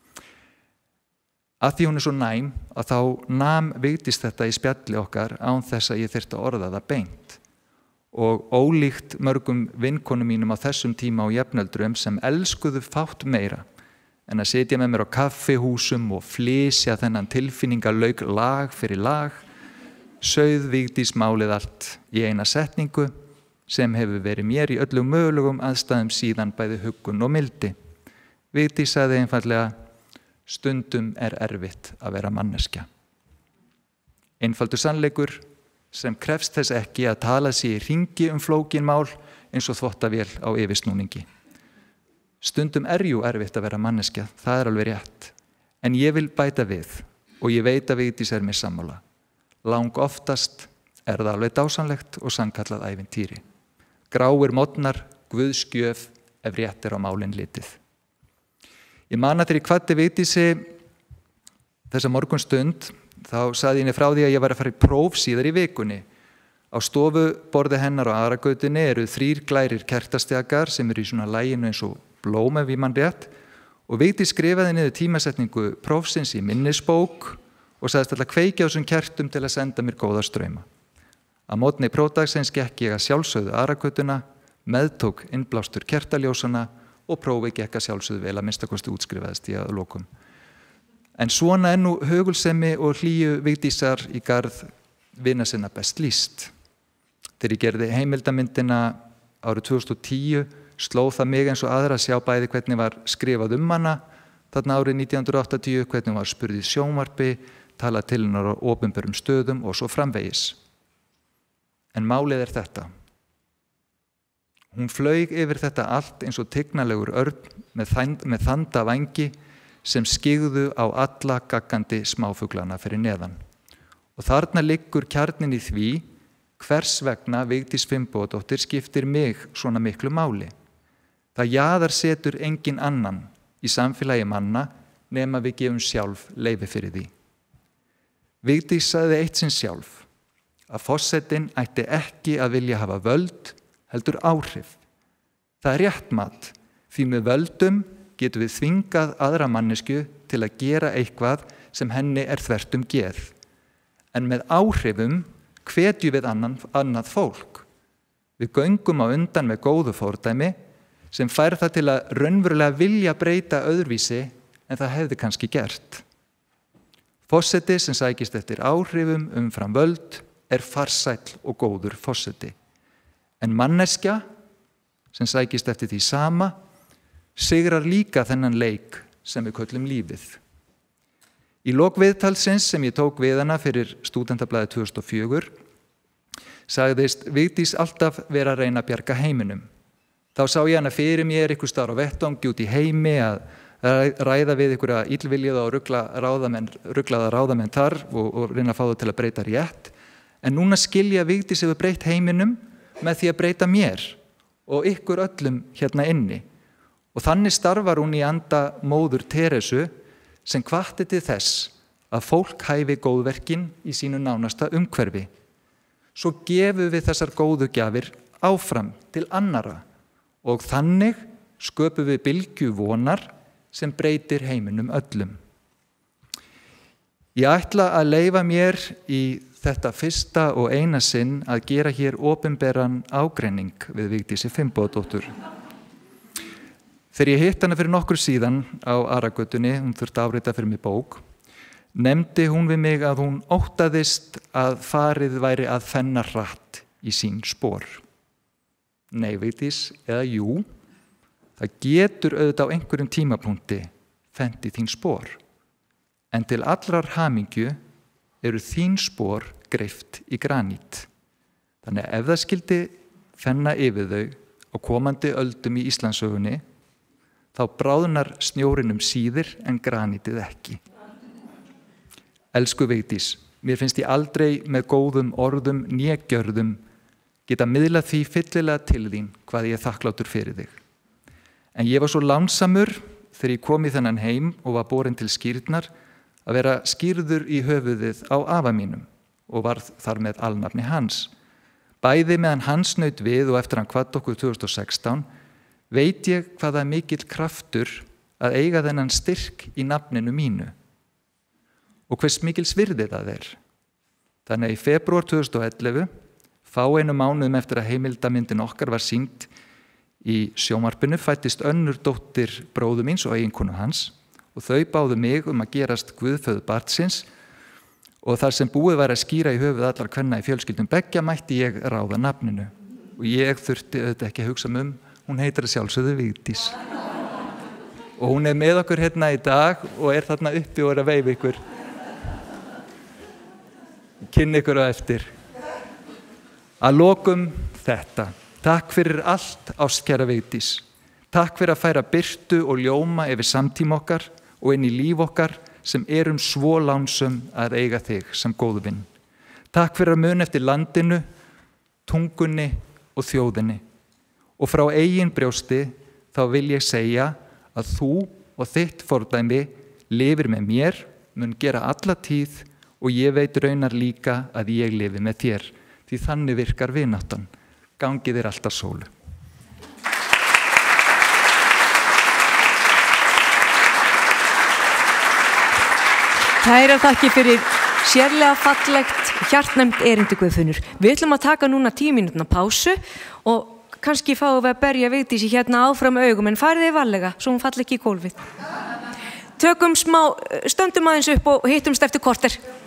Speaker 9: Að því hún er svo næm að þá nam Vigdís þetta í spjalli okkar án þess að ég þyrfti að orða það beint. og ólíkt mörgum vinkonum mínum á þessum tíma á jafnöldrum sem elskuðu fátt meira en að sitja með mér á kaffihúsum og flysja þennan tilfinningalauk lag fyrir lag, sauð Vigdís málið allt í eina setningu sem hefur verið mér í öllum mögulegum aðstæðum síðan bæði huggun og mildi. Vigdís sagði einfaldlega: stundum er erfitt að vera manneskja. Einfaldur sannleikur sem krefst þess ekki að tala sig í hringi um flókin mál eins og þvottavél á yfirsnúningi. Stundum er jú erfitt að vera manneskja, það er alveg rétt. En ég vil bæta við og ég veit að Vigdís er mér sammála. Lang oftast er það alveg dásamlegt og sannkallað ævintýri. Gráir morgnar, guðsgjöf ef rétt er á málin litið. Ég man að þegar ég kvaddi Vigdísi þessa morgunstund, þá sagði henni frá því að ég var að fara í próf síðar í vikunni. Á stofuborði hennar á Aragötunni eru þrír glærir kertastjakar sem eru í svona laginu eins og blóm ef ég man rétt, og Vigdís skrifaði niður tímasetningu prófsins í minnisbók og sagðist alltaf kveikja á þessum kertum til að senda mér góða strauma. Að mótni prófdagsins gekk ég að sjálfsögðu Aragötuna, meðtók innblástur kertaljósana og prófi gekk að sjálfsögðu vel að minnstakosti útskrifaðist í að lokum. En svona er nú hugulsemi og hlýju Vigdísar í garð vina sinna best lýst. Þegar ég gerði heimildamyndina árið tvö þúsund og tíu sló það mig eins og aðra að sjá bæði hvernig var skrifað um hana þarna árið nítján hundruð áttatíu, hvernig var spurð í sjónvarpi, talað til hennar á opinberum stöðum og svo framvegis. En málið er þetta. Hún flaug yfir þetta allt eins og tignalegur örn með, þænd, með þanda vængi sem skyggðu á alla gaggandi smáfuglana fyrir neðan. Og þarna liggur kjarnin í því hvers vegna Vigdís Finnbogadóttir skiptir mig svona miklu máli. Það jaðarsetur engin annan í samfélagi manna nema við gefum sjálf leyfi fyrir því. Vigdís sagði eitt sinn sjálf að forsetinn ætti ekki að vilja hafa völd, heldur áhrif. Það er rétt mat, því með völdum getum við þvingað aðra mannesku til að gera eitthvað sem henni er þvert um geð. En með áhrifum hvetjum við annan, annað fólk. Við göngum á undan með góðu fordæmi sem fær það til að raunverulega vilja breyta öðruvísi en það hefði kannski gert. Forseti sem sækist eftir áhrifum umfram völd er farsæll og góður forseti. En manneskja sem sækist eftir því sama sigrar líka þennan leik sem við köllum lífið. Í lok viðtalsins sem ég tók við hana fyrir Stúdentablaðið tvö þúsund og fjögur sagðist Vigdís alltaf vera að reyna að bjarga heiminum. Þá sá ég hana fyrir mér einhvers staðar á vettvangi út í heimi að ræða við einhverja illviljuða og rugla ráðamenn, ruglaða ráðamenn þar og, og reyna að fá þau til að breyta rétt. En núna skilja Vigdís hefur breytt heiminum með því að breyta mér og ykkur öllum hérna inni. Og þannig starfar hún í anda móður Teresu sem hvatti til þess að fólk hæfi góðverkin í sínu nánasta umhverfi. Svo gefum við þessar góðu gjafir áfram til annara og þannig sköpum við bylgju vonar sem breytir heiminum öllum. Ég ætla að leyfa mér í þetta fyrsta og eina sinn að gera hér opinberan ágreining við Vigdísi Finnbogadóttur. Þegar ég hitt hana fyrir nokkur síðan á Aragötunni, hún þurfti að afrita fyrir mig bók, nefndi hún við mig að hún óttaðist að farið væri að fenna hratt í sín spor. Nei, Vigdís, eða jú, það getur auðvitað á einhverjum tímapunkti fennt í þín spor. En til allrar hamingju eru þín spor greift í granít. Þannig að ef það skildi fenna yfir þau á komandi öldum í Íslandssögunni, þá bráðnar snjórinum síðir en granítið ekki. Elsku Vigdís, mér finnst ég aldrei með góðum orðum né gjörðum geta miðlað því fyllilega til þín hvað ég er þakklátur fyrir þig. En ég var svo lánsamur þegar ég kom í þennan heim og var borin til skírnar að vera skírður í höfuðið á afa mínum og varð þar með alnafni hans. Bæði meðan hans naut við og eftir hann kvatt okkur tvö þúsund og sextán veit ég hvaða mikill kraftur að eiga þennan styrk í nafninu mínu og hvers mikils virði það er. Þannig að í febrúar tvö þúsund og ellefu Fáeinu mánuðum eftir að heimildamyndin okkar var sýnd í sjónvarpinu fættist önnur dóttir bróðu míns og eiginkonu hans og þau báðu mig um að gerast guðföður barnsins og þar sem búið var að skýra í höfuð allar kvenna í fjölskyldum beggja mætti ég ráða nafninu og ég þurfti auðvitað ekki að hugsa um, hún heitir að sjálfsögðu Vigdís. Og hún er með okkur hérna í dag og er þarna uppi og er að veifa ykkur. Kynni ykkur á eftir. Að lokum þetta. Takk fyrir allt, ástkæra Vigdís. Takk fyrir að færa birtu og ljóma yfir samtíma okkar og inn í líf okkar sem erum svo lánsum að eiga þig sem góðvinn. Takk fyrir að muna eftir landinu, tungunni og þjóðinni. Og frá eigin brjósti þá vil ég segja að þú og þitt fordæmi lifir með mér, mun gera alla tíð og ég veit raunar líka að ég lifi með þér. Því þannig virkar vináttan. Gangi þér alltaf sólu.
Speaker 1: Kærar þakkir fyrir sérlega fallegt, hjartnæmt erindi Guðfinnur. Við ætlum að taka núna tíu mínútna pásu og kannski fáum við að berja Vigdísi hérna áfram augum en farið þið varlega svo hún falli ekki í gólfið. Tökum smá, stöndum aðeins upp og hittumst eftir korter.